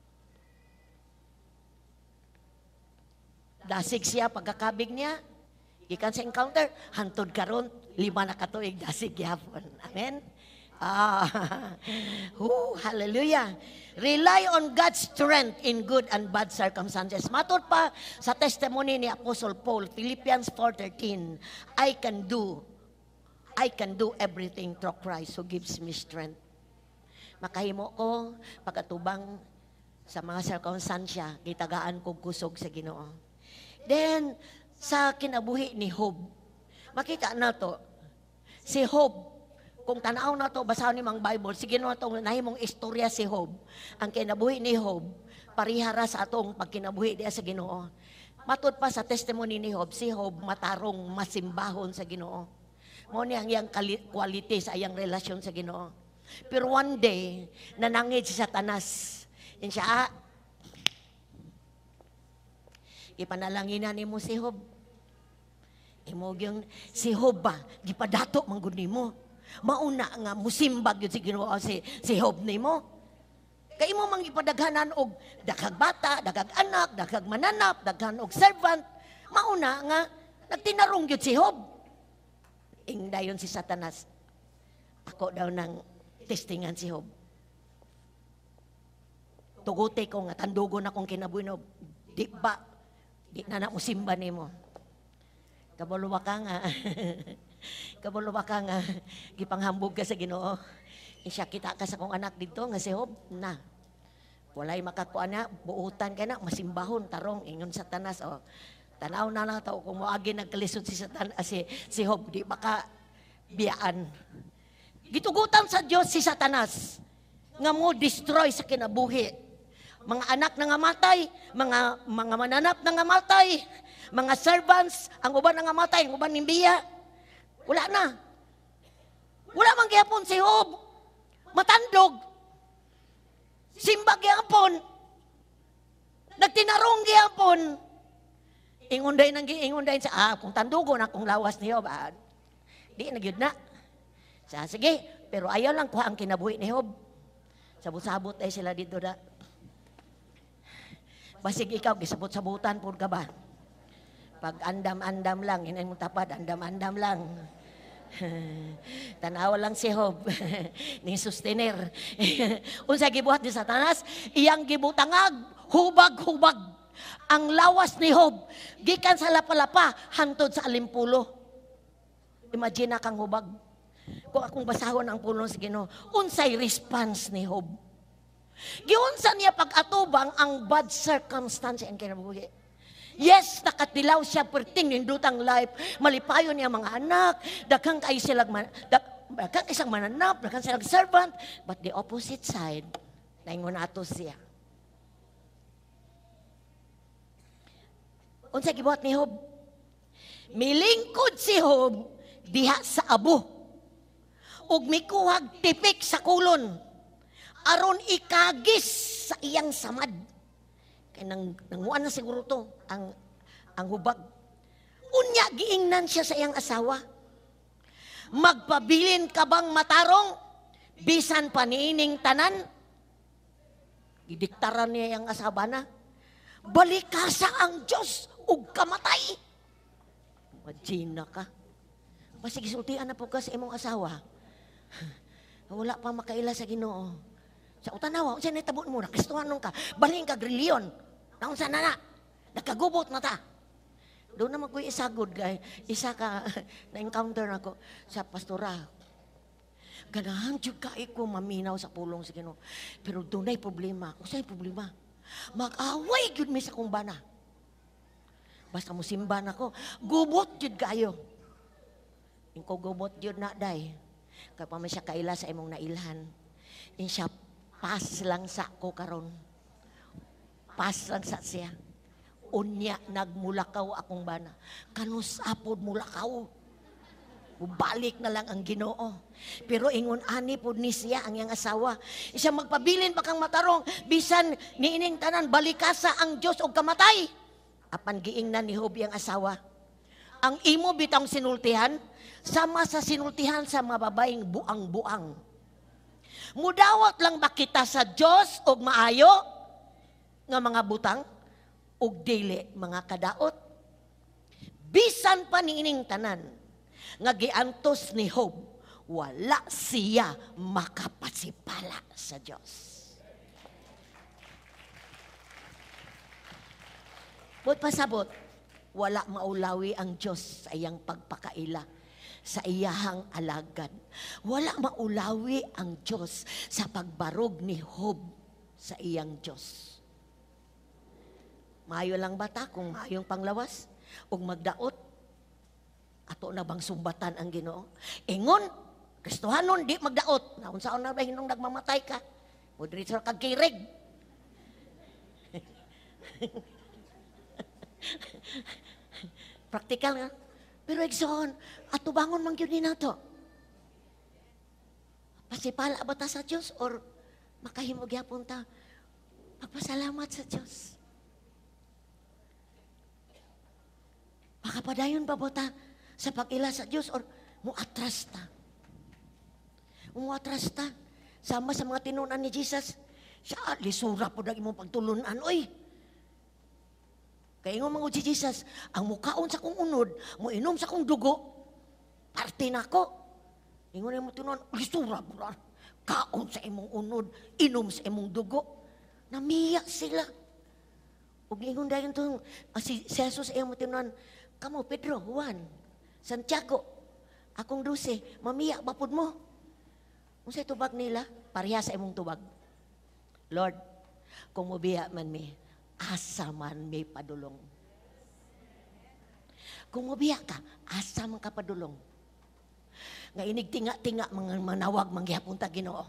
A: Dasig siya pagkakabig niya, gikan sa encounter, hantod karon lima na katuig dasig gyapon. Amen. Ah, oh, hallelujah. Rely on God's strength in good and bad circumstances. Matod pa sa testimony ni Apostle Paul, Philippians four thirteen, I can do I can do everything through Christ who gives me strength. Makahimo ko pagkatubang sa mga sirkumstansya, gitagaan ko kusog sa Ginoo. Then, sa kinabuhi ni Job, makita na to, si Job, kung tanaw na to, basahin ni mga Bible, sige na itong nahimong istorya si Job. Ang kinabuhi ni Job, parihara sa atong pagkinabuhi diya sa Ginoo. Matod pa sa testimony ni Job, si Job matarong masimbahon sa Ginoo. Mo ni ang iyang quality sa iyang relasyon sa Ginoo. Pero one day, nanangid si Satanas. Yan siya, ah, ipanalangina ni mo si Job. Imo yung si Job ba, gipadato manggod nimo. Mauna nga musimbag yun si Ginoo si, si Job nimo. Kay imo mang ipadaghanan og daghang bata, daghang anak, daghang mananap, daghang og servant. Mauna nga nagtinarong yun si Job. Ingdayon si Satanas. Ako daw nang testingan si Job. Tuguti ko nga, tandugon akong kinabuhi no, di ba, di na na musimba ni mo. Kabuluwa ka nga. Kabuluwa ka nga. Gipanghambog ka sa Ginoo. Isya kita ka sa kong anak dito nga si Job. Na. Walay makakuha na, buutan ka na, masimbahon, tarong, ingon Satanas. O, tanaw na lang tao kung moagi nagkalisod si Satan, ah, si, si Job, di baka biyaan. Gitugutan sa Diyos si Satanas nga mo destroy sa kinabuhi. Mga anak na nga matay, mga, mga mananap na nga matay, mga servants, ang uban na nga matay, ang uban ng biya. Wala na. Wala man gyapon si Job. Matandog. Simbag gyapon. Nagtinarong gyapon. Ingunday nang ingunday sa ah kung tandugo na kung lawas ni Job, ah, di na gyud na. Sa sige, pero ayaw lang kuha ang kinabuhi ni Job. Sabot-sabot ay sila dito da. Basig ikaw gisabot-sabutan pud ka ba? Pag andam-andam lang, inay mo tapad, andam-andam lang. Tanawa lang si Job ni sustainer. Unsa gibuhat ni Satanas? Iyang gibutangag, hubag-hubag ang lawas ni Job, gikan sa lapalapa, hantod sa alimpulo. Imagine na kang hubag. Kung akong basahon ang pulong sa Ginoo, unsay response ni Job? Giunsa niya pag-atubang ang bad circumstance ang kinabuhi. Yes, nakatilaw siya perting nindutang life. Malipayon niya mga anak, daghang kay silang man, daghang isang mananap, daghang silang servant, but the opposite side, naingon ato siya. Unsa gibuhat ni Job? Milingkod si Job diha sa abo. Ug mikuhag tipik sa kulon. Aron ikagis sa iyang samad. Kay nang nanguan na siguro to ang ang hubag. Unya giingnan siya sa iyang asawa. Magpabilin ka bang matarong bisan panining tanan? Gidiktaran niya ang asawa na. Balikasa ang Diyos ug kamatay. Imagine ka. Basta gisultian na po ka sa imong asawa. Wala pa makaila sa Ginoo. Sa utanawa, unsa na itabon mo, nakristuhanon ka, baling ka grilyon. Naunsa na na, nagkagubot na ta. Doon naman ko isagod, kay isa ka, na-encounter ako sa pastora. Ganahan jud ka ko maminaw sa pulong sa Ginoo. Pero doon ay problema. Unsay problema? Mag-away jud mi sa kumbana. Basta mo simba nako, gubot jud kayo. Ingko gubot jud na day. Kay pa man siya kaila sa imong nailhan. In siya pas lang sa ko karon. Pas lang sa siya. Unya nagmulakaw akong bana. Kanus apod mulakaw. Balik na lang ang Ginoo. Pero ingon ani pod ni siya ang iyang asawa. Isa magpabilin pa kang matarong, bisan niining tanan balikasa ang Dios og kamatay. Apan giingnan ni Job ang asawa. Ang imo bitang sinultihan, sama sa sinultihan sa mga babaeng buang-buang. Mudawat lang ba kita sa Dios og maayo nga mga butang og dili mga kadaot? Bisan pa niining tanan nga giantos ni Job, wala siya makapasipala sa Dios. Bot pasabot, wala maulawi ang Dios sa iyang pagpakaila sa iyahang alagad. Wala maulawi ang Dios sa pagbarog ni Job sa iyang Dios. Maayo lang bata kung maayong panglawas ug magdaot. Ato na bang sumbatan ang Ginoo? Ingon, Kristohanon di magdaot. Naun saon na ba hinong nagmamatay ka? Mudri sa kagkirig. Praktikal nga. Pero igsoon, ato bangon man gyud ni nato. Pasipala ba ta sa Dios or makahimo gyapon ta magpasalamat sa Dios? Makapadayon ba ba ta sa pag-ila sa Diyos or muatras ta? Muatras ta. Sama sa mga tinunan ni Jesus, siya lisura po na imong pagtulunan. Oy! Kaya nga mga Jesus, ang mukaon sa kong unod, mo inom sa kong dugo, parte na ko. Ingon na mo tinunan, lisura po na. Kaon sa imong unod, inom sa imong dugo. Namiyak sila. Ug ingon dayon to, si Jesus ay mo tinunan, kamo Pedro, Juan, Santiago, akong duse, mamiyak bapod mo. Kung sa'y tubag nila, pareha sa imong tubag. Lord, kung mubiya man mi, asa man may padulong. Kung mubiya ka, asa man ka padulong. Nga inig tinga-tinga, mga manawag, mangyapon ta Ginoo.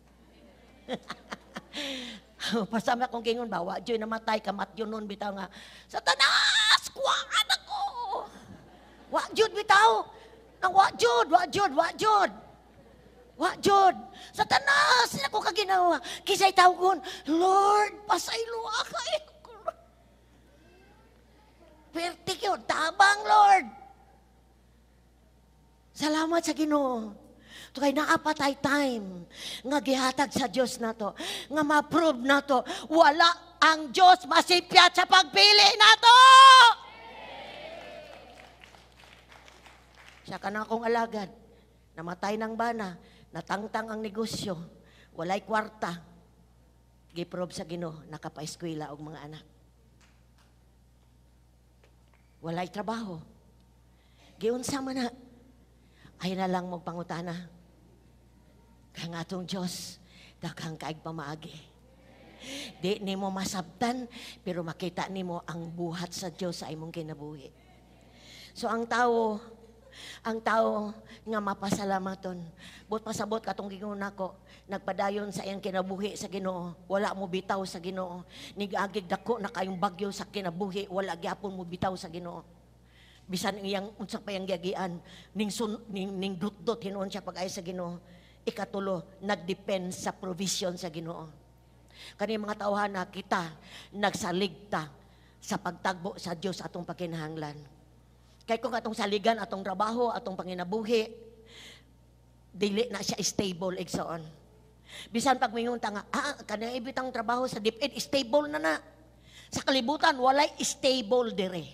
A: Pasama kong gingon ba, wadyo'y namatay, kamat yun nun, bitaw nga, Satanas, kuwaan ako! Wajud bitaw. Nang wajud, wajud, wajud. Wajud. Satanas, sila ko kaginawa. Kisay tawgon, Lord, pasaylo ka. Pertik yun, tabang Lord. Salamat sa Ginoo. Ito kay naapatay time nga gihatag sa Diyos na to. Nga ma-prove na to. Wala ang Diyos masipyat sa pagpili na to. Siya ka na akong alagad, namatay ng bana, natangtang ang negosyo, walay kwarta, giprob sa Ginoo, nakapa-eskwela og mga anak. Walay trabaho. Giunsa man na, ay na lang magpangutana. Kang atong Diyos, daghang kaig pamaagi. Di ni mo masabtan, pero makita ni mo ang buhat sa Diyos sa imong kinabuhi. So ang tao, ang tao nga mapasalamaton. Bot pasabot katong gingon nako, nagpadayon sa iyang kinabuhi sa Ginoo, wala mo bitaw sa Ginoo. Nigagig dako na kayong bagyo sa kinabuhi, wala gyapon mo bitaw sa Ginoo. Bisan iyang unsa pa yang giagian, ning sun, ning, ning dut-dut hinuon siya pag-ay sa Ginoo. Ikatulo, nagdepend sa provision sa Ginoo. Kani mga tawhana kita nagsaligta sa pagtagbo sa Dios atong pakinahanglan. Kaya kung atong saligan, atong trabaho, atong panginabuhi, dili na siya stable, igsoon. Bisan pag mayroon ta nga, ah, kanang ibitang trabaho sa DepEd, stable na na. Sa kalibutan, walay stable dire.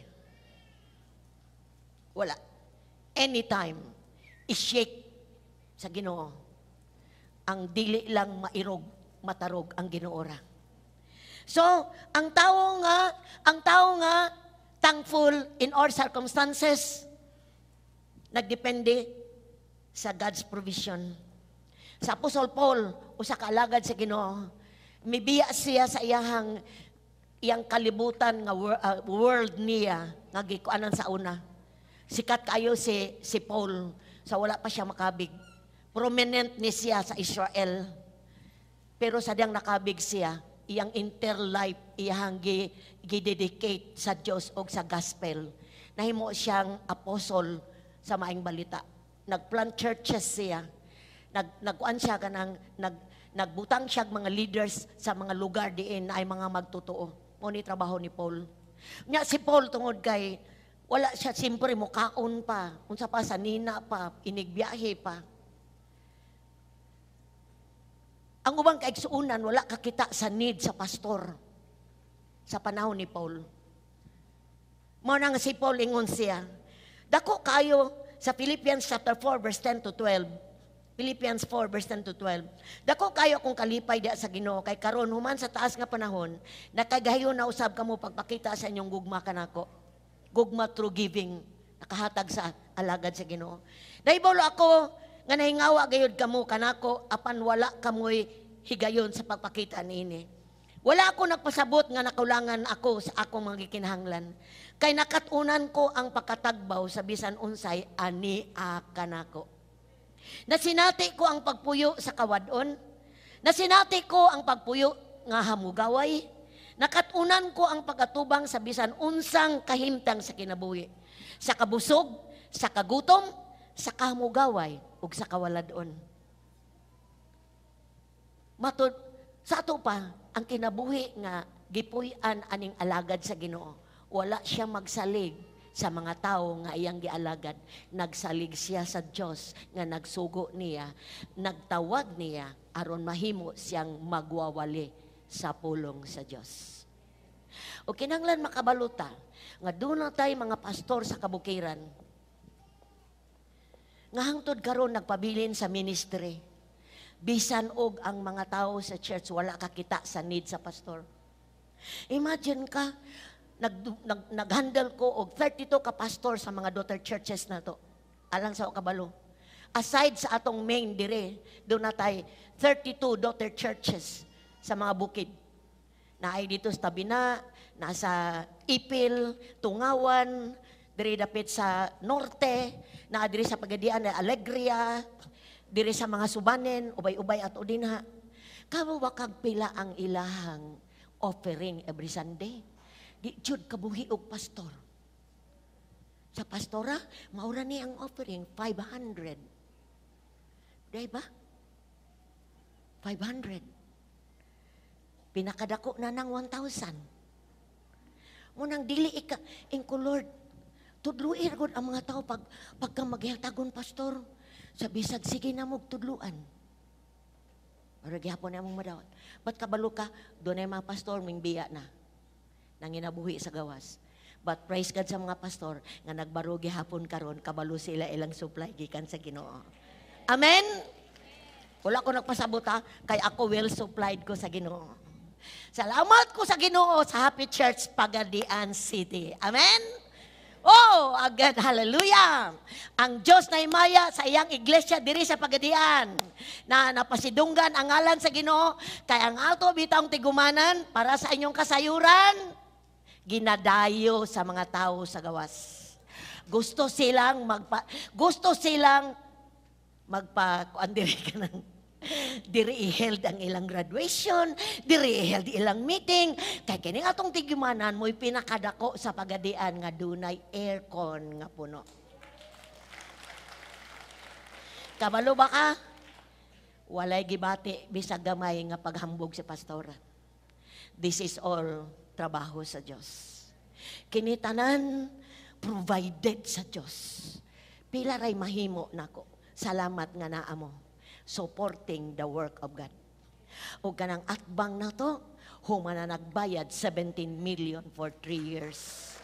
A: Wala. Anytime, i-shake sa Ginoo. Ang dili lang mairog, matarog ang Ginoora. So, ang tao nga, ang tao nga, thankful in all circumstances, nagdepende sa God's provision. Sa Apostle Paul, usa ka alagad sa Ginoo, mibiya siya sa iyahang iyang kalibutan nga uh, world niya nga gikuanan sa una. Sikat kayo si si Paul sa wala pa siya makabig. Prominent ni siya sa Israel. Pero sa diyang nakabig siya, iyang interlife, iyang gi, gi-dedicate sa Dios o sa gospel. Nahimo siyang apostle sa maayong balita. Nagplant churches siya. Nag nagkuan siya kanang nag nagbutang siya mga leaders sa mga lugar diin na ay mga magtotoo. Mo ni trabaho ni Paul. Nya si Paul tungod kay wala siya simpre mukaon pa, unsa pa sa nina pa, inigbiyahe pa. Ang ubang kaigsuunan, wala kakita sa need sa pastor sa panahon ni Paul. Mao na nga si Paul ingon siya. Dako kayo sa Philippians chapter four verse ten to twelve. Philippians four verse ten to twelve. Dako kayo kung kalipay diya sa Ginoo kay karon human sa taas nga panahon nakagayon na usab kamo pagpakita sa inyong gugma kanako. Gugma through giving. Nakahatag sa alagad sa Ginoo. Nahibaw ako nga nahingawa gayud kamo kanako apan wala kamoy higayon sa pagpakita niini. Wala ako nagpasabot nga nakulangan ako sa akong mga gikinahanglan. Kay nakatunan ko ang pagkatagbaw sa bisan unsay ani kanako. Nasinati ko ang pagpuyo sa kawadon. Nasinati ko ang pagpuyo nga hamugaway. Nakatunan ko ang pagkatubang sa bisan unsang kahimtang sa kinabuhi. Sa kabusog, sa kagutom, sa kamugaway ug sa kawaladon. Matud sa ato pa ang kinabuhi nga gipuy-an aning alagad sa Ginoo. Wala siya magsalig sa mga tao nga iyang gialagad. Nagsalig siya sa Dios nga nagsugo niya, nagtawag niya aron mahimo siyang magwawali sa pulong sa Dios. O kinahanglan makabaluta nga doon na tayo mga pastor sa kabukiran nga hangtod karon nagpabilin sa ministry. Bisan og ang mga tao sa church wala kakita sa need sa pastor. Imagine ka, nag, nag, nag-handle ko og thirty-two ka pastor sa mga daughter churches na to. Alang sa kabalo. Aside sa atong main dire, doon na tayo thirty-two daughter churches sa mga bukid. Na ay dito sa Tabina, nasa Ipil, Tungawan, diri dapit sa Norte, na diri sa Pagadian, Alegria, diri sa mga Subanen, ubay-ubay at udinha. Kamu wakag pila ang ilahang offering every Sunday. Di jud kabuhi og pastor. Sa pastora, maura ni ang offering five hundred. Di ba? five hundred. Pinakadako na ng one thousand. Munang dili ika, ingko Lord, tudluin gud ang mga tao pag pagka magyatagon pastor. Sa bisag sige na mog tudluan. Para gyapon na mong madawat. Ba't kabalo ka? Doon ay mga pastor ming biya na. Nang inabuhi sa gawas. But praise God sa mga pastor nga nagbaro gihapon karon kabalo sila ilang supply gikan sa Ginoo. Amen. Wala ko nagpasabot ha, kay ako well supplied ko sa Ginoo. Salamat ko sa Ginoo sa Happy Church Pagadian City. Amen. Oh, agad, hallelujah. Ang Diyos na himaya sa iyang iglesia diri sa Pagadian na napasidunggan ang ngalan sa Ginoo kay ang ato bitang tigumanan para sa inyong kasayuran ginadayo sa mga tao sa gawas. Gusto silang magpa gusto silang magpa kuan diri kanang diri i-held ang ilang graduation, diri i-held ilang meeting, kay kining atong tigumanan mo'y pinakadako sa Pagadian nga dunay aircon nga puno. Kabalo ba ka? Walay gibati bisag gamay nga paghambog sa pastora. This is all trabaho sa Dios. Kini tanan provided sa Dios. Pila ray mahimo nako. Salamat nga naa mo. Supporting the work of God. O kanang atbang na to, humana nagbayad seventeen million for three years.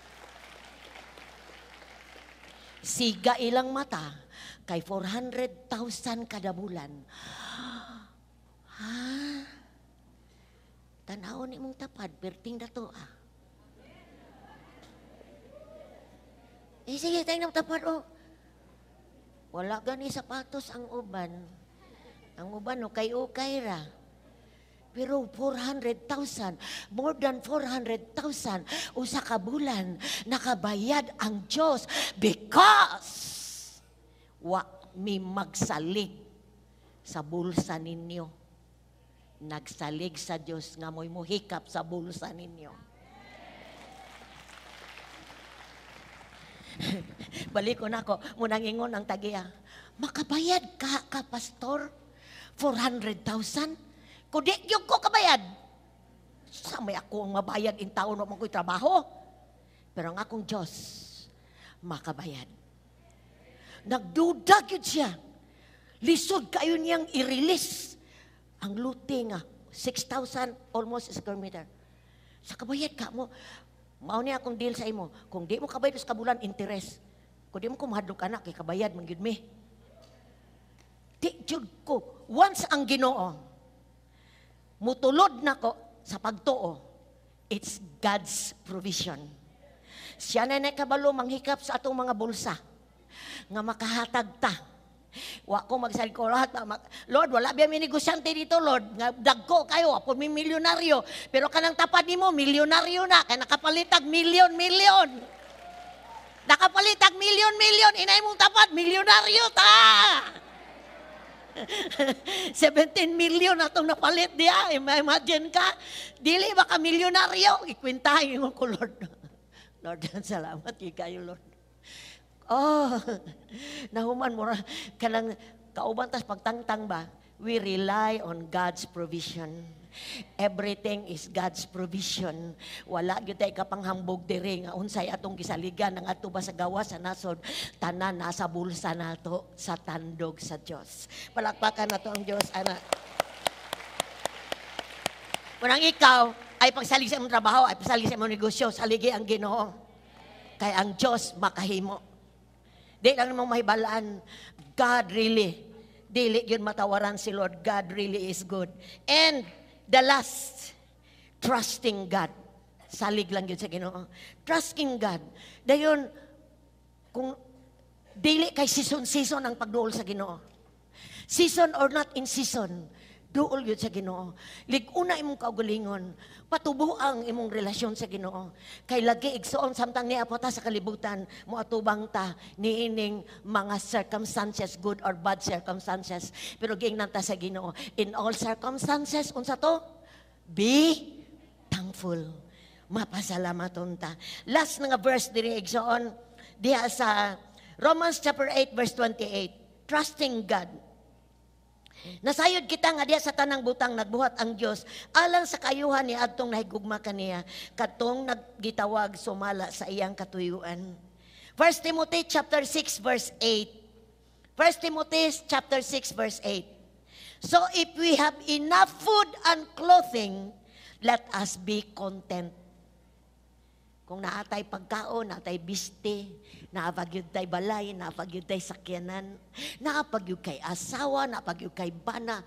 A: Siga ilang mata, kay four hundred thousand kada bulan. Ha? Tanaw ni mong tapad, perting na to ah. Eh sige, tayo na tapad oh. Wala gani sapatos ang uban. Ang uban, ukay-ukay ra. Pero four hundred thousand, more than four hundred thousand, usa ka bulan, nakabayad ang Diyos because wa mi magsalig sa bulsa ninyo. nagsalig sa Dios nga mo'y muhikap sa bulsa ninyo. Balik ko na ako, munang ingon ang tagiya, makabayad ka ka, pastor? four hundred thousand? Kung di yung ko kabayad, sa may ako ang mabayad in taon mo ko'y trabaho. Pero ang akong Diyos, makabayad. Nagduda yun siya. Lisod kayo niyang i-release ang luti nga, six thousand almost square meter. Sa kabayad ka mo, mao niya akong deal sa imo. Kung di mo kabayad sa kabulan, interest. Kung di mo kumahadlok anak, kay kabayad, mangyud mi. Di, jud ko, once ang Ginoo, mutulod na ko sa pagtuo, it's God's provision. Siya na nakabalo manghikap sa atong mga bulsa, nga makahatag ta. Wa ko magsalig ko lahat. Lord, wala biya may negosyante dito, Lord. Nga dagko kayo, apo may milyonaryo. Pero kanang tapad nimo milyonaryo na. Kaya nakapalitag milyon-milyon. Nakapalitag milyon-milyon. Inay mong tapad, milyonaryo ta. seventeen million na itong napalit diya. Imagine ka, dili ba ka milyonaryo? Ikwintahin mo ko, Lord. Lord, salamat kayo, Lord. Oh, nahuman mo kanang kauban tas pagtangtang ba? We rely on God's provision. Everything is God's provision. Wala gyud tay kapanghambog diri nga unsay atong gisaligan ang ato ba sa gawa sa nasod, tanan nasa bulsa nato sa tandog sa Dios. Palakpakan nato ang Dios, ana. Munang ikaw ay pagsalig sa imong trabaho, ay pagsalig sa imong negosyo, saligi ang Ginoo. Kay ang Dios makahimo. Di lang namang mahibalaan, God really, dili yun matawaran si Lord, God really is good. And the last, trusting God. Salig lang yun sa Ginoo. Trusting God. Dayon, kung dili kay season-season ang pagduol sa Ginoo. Season or not in season, duol yun sa Ginoo. Liguna imong kaugalingon, patubo ang imong relasyon sa Ginoo. Kay lagi igsoon samtang niapo ta sa kalibutan, moatubang ta niining mga circumstances, good or bad circumstances. Pero giingnan ta sa Ginoo, in all circumstances, unsa to? Be thankful. Mapasalamaton ta. Last nga verse diri igsoon diha sa Romans chapter eight verse twenty-eight. Trusting God. Nasayod kita nga diya sa tanang butang nagbuhat ang Dios alang sa kayuhan ni adtong nahigugma kaniya katong naggitawag sumala sa iyang katuyuan. First Timothy chapter six verse eight. First Timothy chapter six verse eight. So if we have enough food and clothing, let us be content. Kung naatay pagkaon, naatay biste, naapagyud tay balay, naapagyud tay sakyanan, naapagyud kay asawa, naapagyud kay bana.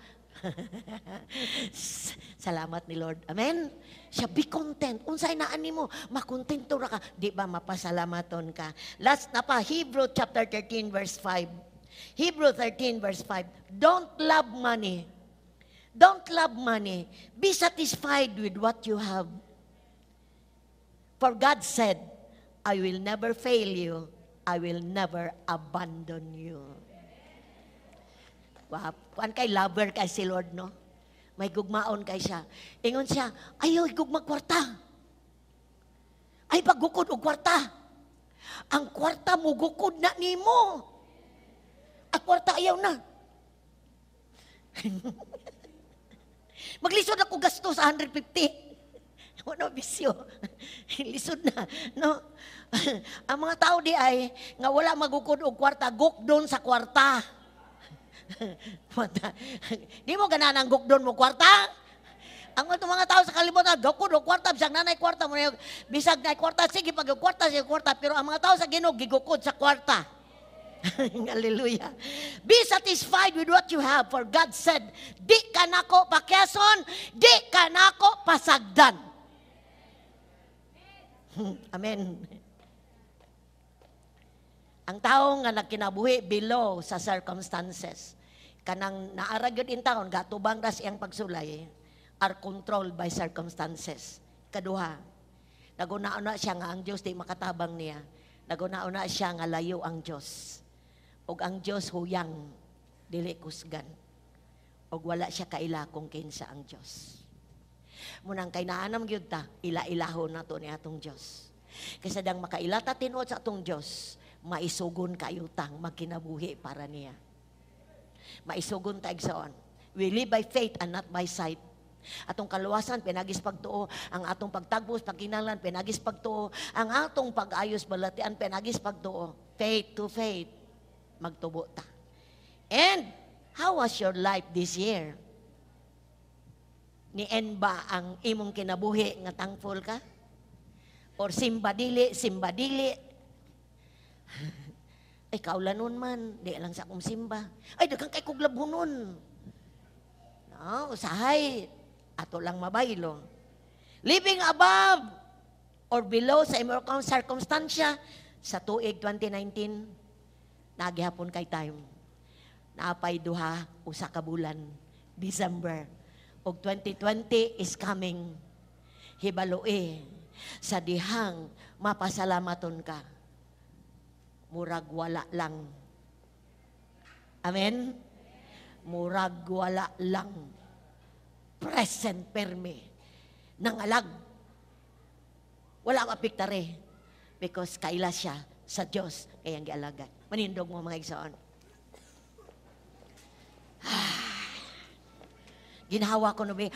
A: Salamat ni Lord. Amen? Siya, be content. Unsay naan nimo, makontento ra ka. Di ba mapasalamaton ka? Last na pa, Hebrew chapter thirteen verse five. Hebrew thirteen verse five. Don't love money. Don't love money. Be satisfied with what you have. For God said, I will never fail you. I will never abandon you. Wow. Kuan kay lover kay si Lord, no? May gugmaon kay siya. Ingon siya, ayaw igugma kwarta. Ay paggukod og kwarta. Ang kwarta mo gukod na nimo. Ang kwarta ayaw na. Maglisod ako gasto sa one hundred fifty. Ano bisyo? Lisod na. No? Ang mga tao di ay, nga wala magukod og kwarta, gukdon sa kwarta. Di mo gananang gukdon mo kwarta? Ang mga tao sa kalibutan, gukod og kwarta, bisag nanay kwarta mo, bisag na kwarta, sige pag kwarta, sige kwarta, pero ang mga tao sa Ginoo gigukod sa kwarta. Hallelujah. Be satisfied with what you have, for God said, di ka nako pakyason, di ka nako pasagdan. Amen. Ang tao nga nagkinabuhi below sa circumstances, kanang naaragod in taon, gatubang na siyang pagsulay, are controlled by circumstances. Kaduha, nagunauna siya nga ang Diyos di makatabang niya. Nagunauna siya nga layo ang Diyos. Og ang Diyos huyang, dili kusgan. o wala siya kailakong kinsa ang Diyos. Munang kay naanam gyud ta, ila-ilahon nato ni atong Diyos. Kasi dang makailata tinuod sa atong Diyos, maisugon kayo tang magkinabuhi para niya. Maisugon ta igsoon. We live by faith and not by sight. Atong kaluwasan, pinagis pagtuo. Ang atong pagtagbos, pagkinalan, pinagis pagtuo. Ang atong pag-ayos, balatian, pinagis pagtuo. Faith to faith. Magtubo ta. And, how was your life this year? Ni-end ba ang imong kinabuhi nga thankful ka? Or simba dili, simba dili? Ay, kaulanon man. Di lang sa akong simba. Ay, dagang kay kuglabunon. No, usahay. Ato lang mabaylo. Living above or below sa imong circumstansya sa tuig twenty nineteen, nagihapon kay time. Naapay duha, usa ka bulan, December. Og twenty twenty is coming. Hibaloi sa dihang mapasalamaton ka. Murag wala lang. Amen? Murag wala lang. Present perme. Nangalag. Wala mapiktare. Because kaila siya sa Diyos kayang gialagan. Manindog mo mga igsoon. Ginahawa ko no be.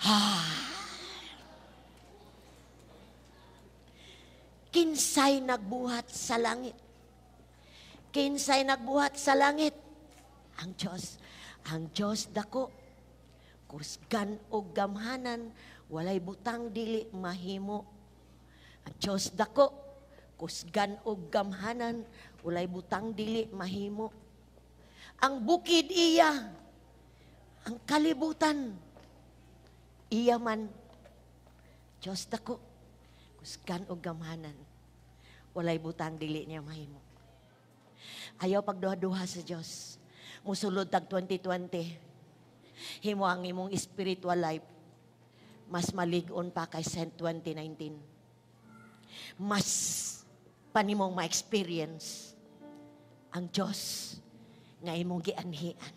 A: Kinsay nagbuhat sa langit. Kinsay nagbuhat sa langit. Ang Diyos. Ang Diyos dako. Kusgan o gamhanan. Walay butang dili mahimo. Ang Diyos dako. Kusgan o gamhanan. Walay butang dili mahimo. Ang bukid iya. Ang kalibutan. Iya man. Diyos dako. Kusgan o gamhanan. Walay butang dili niya mahimo. Ayaw pagduha-duha sa Diyos. Musulod tag twenty twenty. Himo ang imong spiritual life. Mas malig-on pa kay twenty nineteen. Mas panimong ma-experience ang Diyos nga imong gianhian.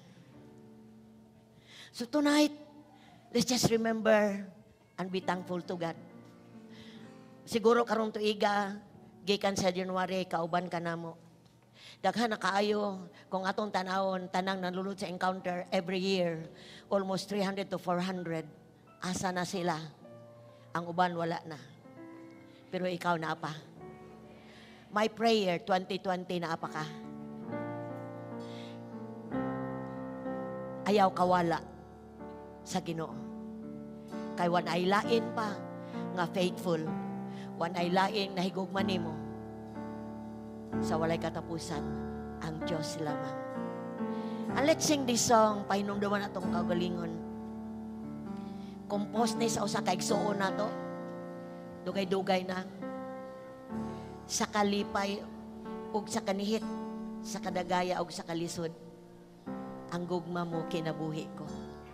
A: So tonight, let's just remember and be thankful to God. Siguro karong tuiga, gikan sa January, kauban ka namo. Daghan na kaayo, kung atong tanawon, tanang nalulod sa encounter every year, almost three hundred to four hundred. Asa na sila? Ang uban wala na. Pero ikaw na pa. My prayer, twenty twenty na apa ka? Ayaw kawala sa Ginoo. Kay wan ay lain pa nga faithful. Wan ay lain na higugman nimo. Sa walay katapusan, ang Diyos lamang. And let's sing this song, pahinumduman na itong kagalingon. Compose ni sa usa kaigsuon na to. Dugay-dugay na. Sa kalipay, ug sa kanihit, sa kadagaya, ug sa kalisod. Ang gugma mo kinabuhi ko.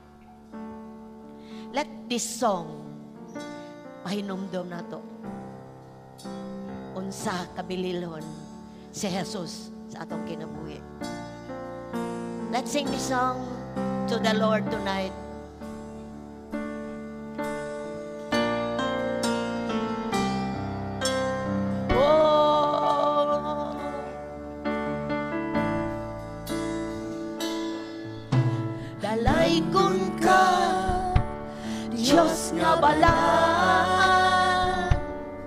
A: Let this song, pahinumdum na to. Unsa kabililhon si Jesus sa atong kinabuhi. Let's sing this song to the Lord tonight. Oh, dalaykon ka, Diyos nga balaan.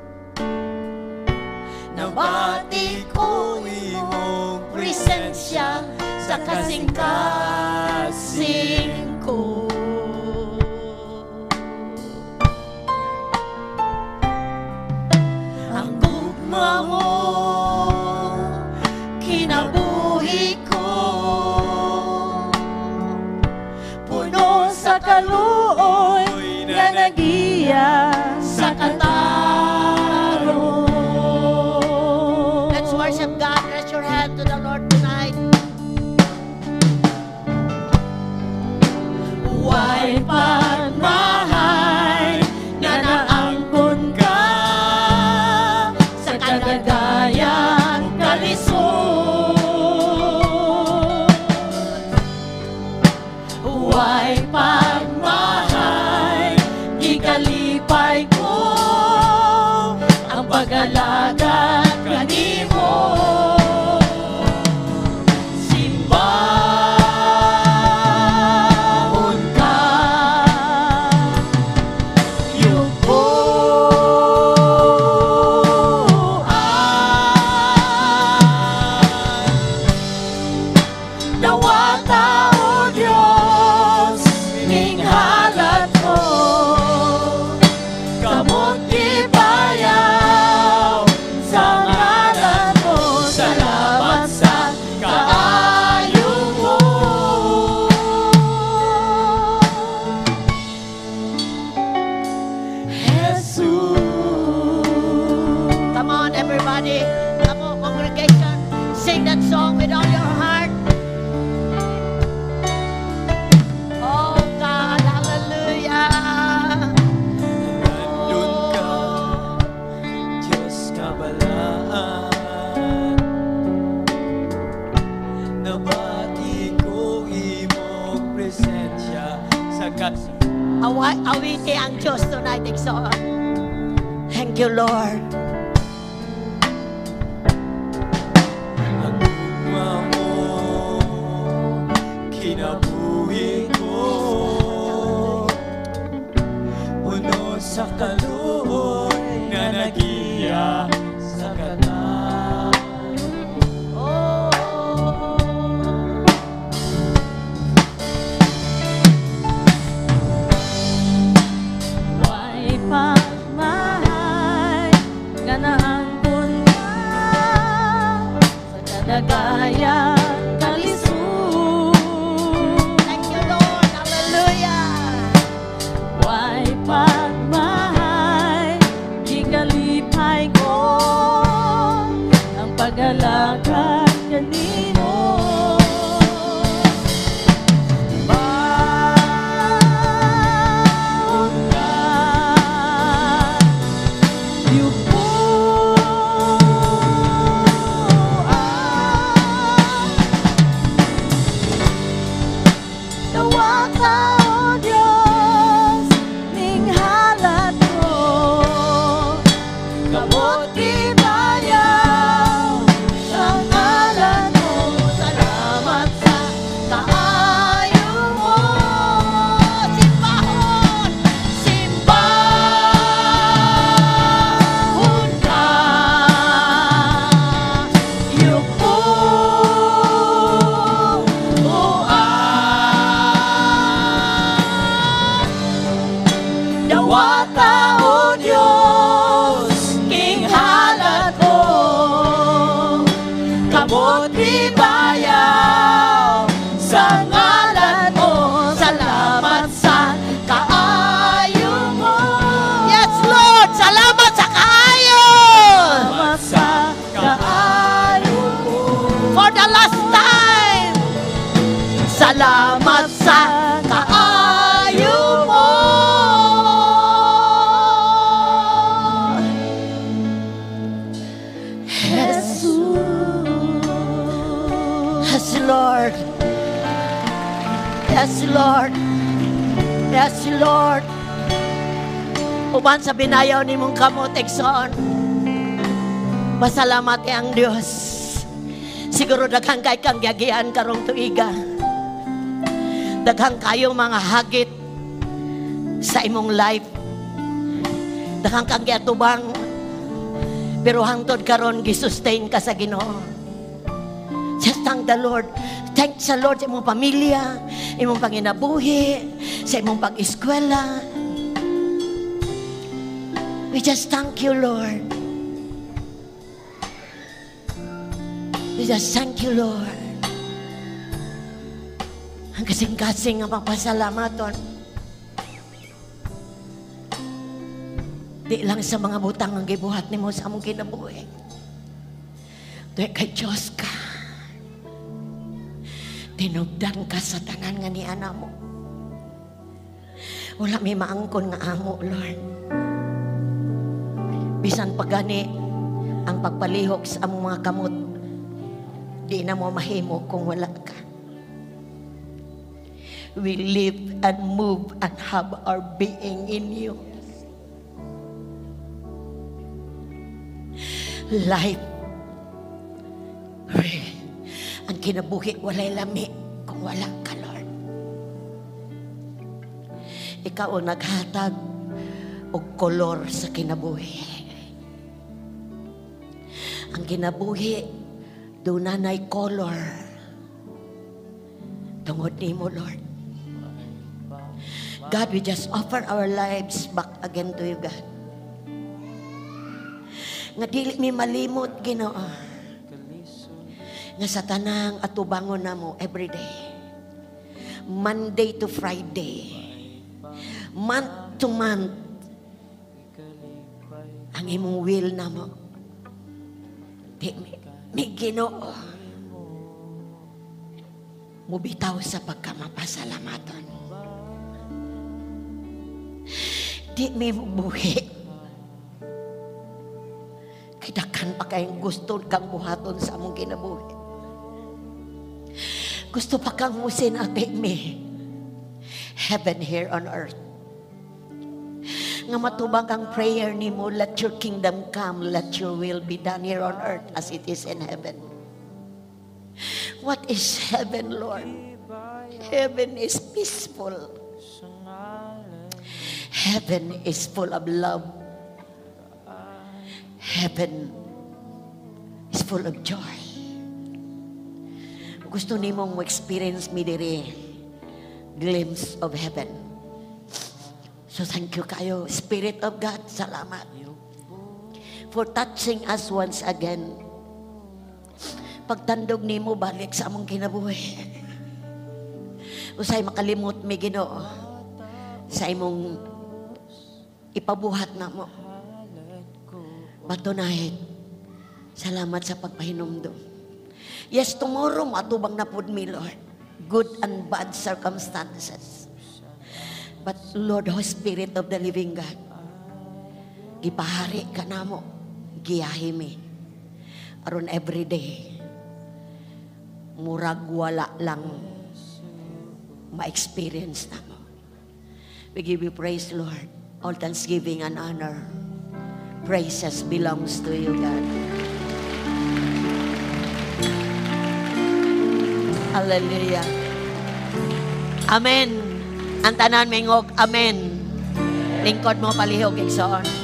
A: Nabati ko imong presensya sa kasing-kasing ko. Ang gugma mo kinabuhi ko, puno sa kaluoy na nagiya sa katarong. Worship God. Raise your hand to the Lord tonight. Why pagmahay nga naangkon ka sa kadagayang kalisod. Why with all your heart. Oh God, hallelujah.
B: Nandun ka, Diyos kabalaan. Nabati ko imong presensya sa kasi.
A: Awa, awiti ang Diyos tonight, Exxon. Thank you, Lord.
B: Aguma mo, kinabuhi ko, puno sa kaloob na nagiya sa katawan.
A: Oh.
C: Way pagmahal ka na ang punta sa kadagaya kalisod.
A: Thank you, Lord. Hallelujah.
C: Way pagmahal, gikalipay ko ang pag-alakad kanino.
A: Yes, Lord. Salamat sa kaayo. For the last time. Salamat sa kaayo mo. Yes, Lord. Yes, Lord. Yes, Lord. Uban sa binayaw ni mong kamot, Exxon. Pasalamat ang Diyos. Siguro daghang kay kang giagian karong tuiga. Daghang kayo mga hagit sa imong life. Daghang kang giatubang. Pero hangtod karon gisustain ka sa Ginoo. Just thank the Lord. Thank sa Lord sa imong pamilya, imong panginabuhi, sa imong pag-eskwela. We just thank you, Lord. We just thank you, Lord. Ang kasing-kasing ang papasalamaton. Di lang sa mga butang ang gibuhat nimo sa among kinabuhi. Dahil kay Diyos ka. Tinugdan ka sa tanan nga ni ana mo. Wala may maangkon nga amo, Lord. Bisan pagani ang pagpalihok sa among mga kamot, di na mo mahimo kung wala ka. We live and move and have our being in you. Life. Ang kinabuhi walay lami kung wala ka, Lord. Ikaw ang naghatag og kolor sa kinabuhi. Ang kinabuhi doon nanay color tungod nimo, Lord. God, we just offer our lives back again to you, God. Nga dili mi malimot, Ginoo, nga sa tanang atubangon na mo everyday, Monday to Friday, month to month, ang imong will na mo. Di, mi, mi Ginoo, mubitaw sa pagkamapasalamaton. Di may buhi. Kidakan pa kayong gusto kang buhaton sa among kinabuhi. Gusto pa kang musin ate me. Heaven here on earth. Nga matubang ang prayer ni mo, let your kingdom come, let your will be done here on earth as it is in heaven. What is heaven, Lord? Heaven is peaceful. Heaven is full of love. Heaven is full of joy. Gusto ni mong experience mi diri glimpse of heaven. So thank you kayo, Spirit of God. Salamat for touching us once again. Pagtandog ni mo balik sa among kinabuhi. Usay makalimot mi Ginoo sa imong ipabuhat na mo. But tonight, salamat sa pagpahinumdum. Yes, tomorrow matubang na pud mi, Lord. Good and bad circumstances. But Lord, Holy Spirit of the living God, gipahari ka na mo, giyahi mi. Aron everyday, murag wala lang ma-experience na mo. We give you praise, Lord. All thanksgiving and honor. Praises belongs to you, God. Hallelujah. Amen. Ang tanan mingog, amen. Lingkod mo palihog, igsoon.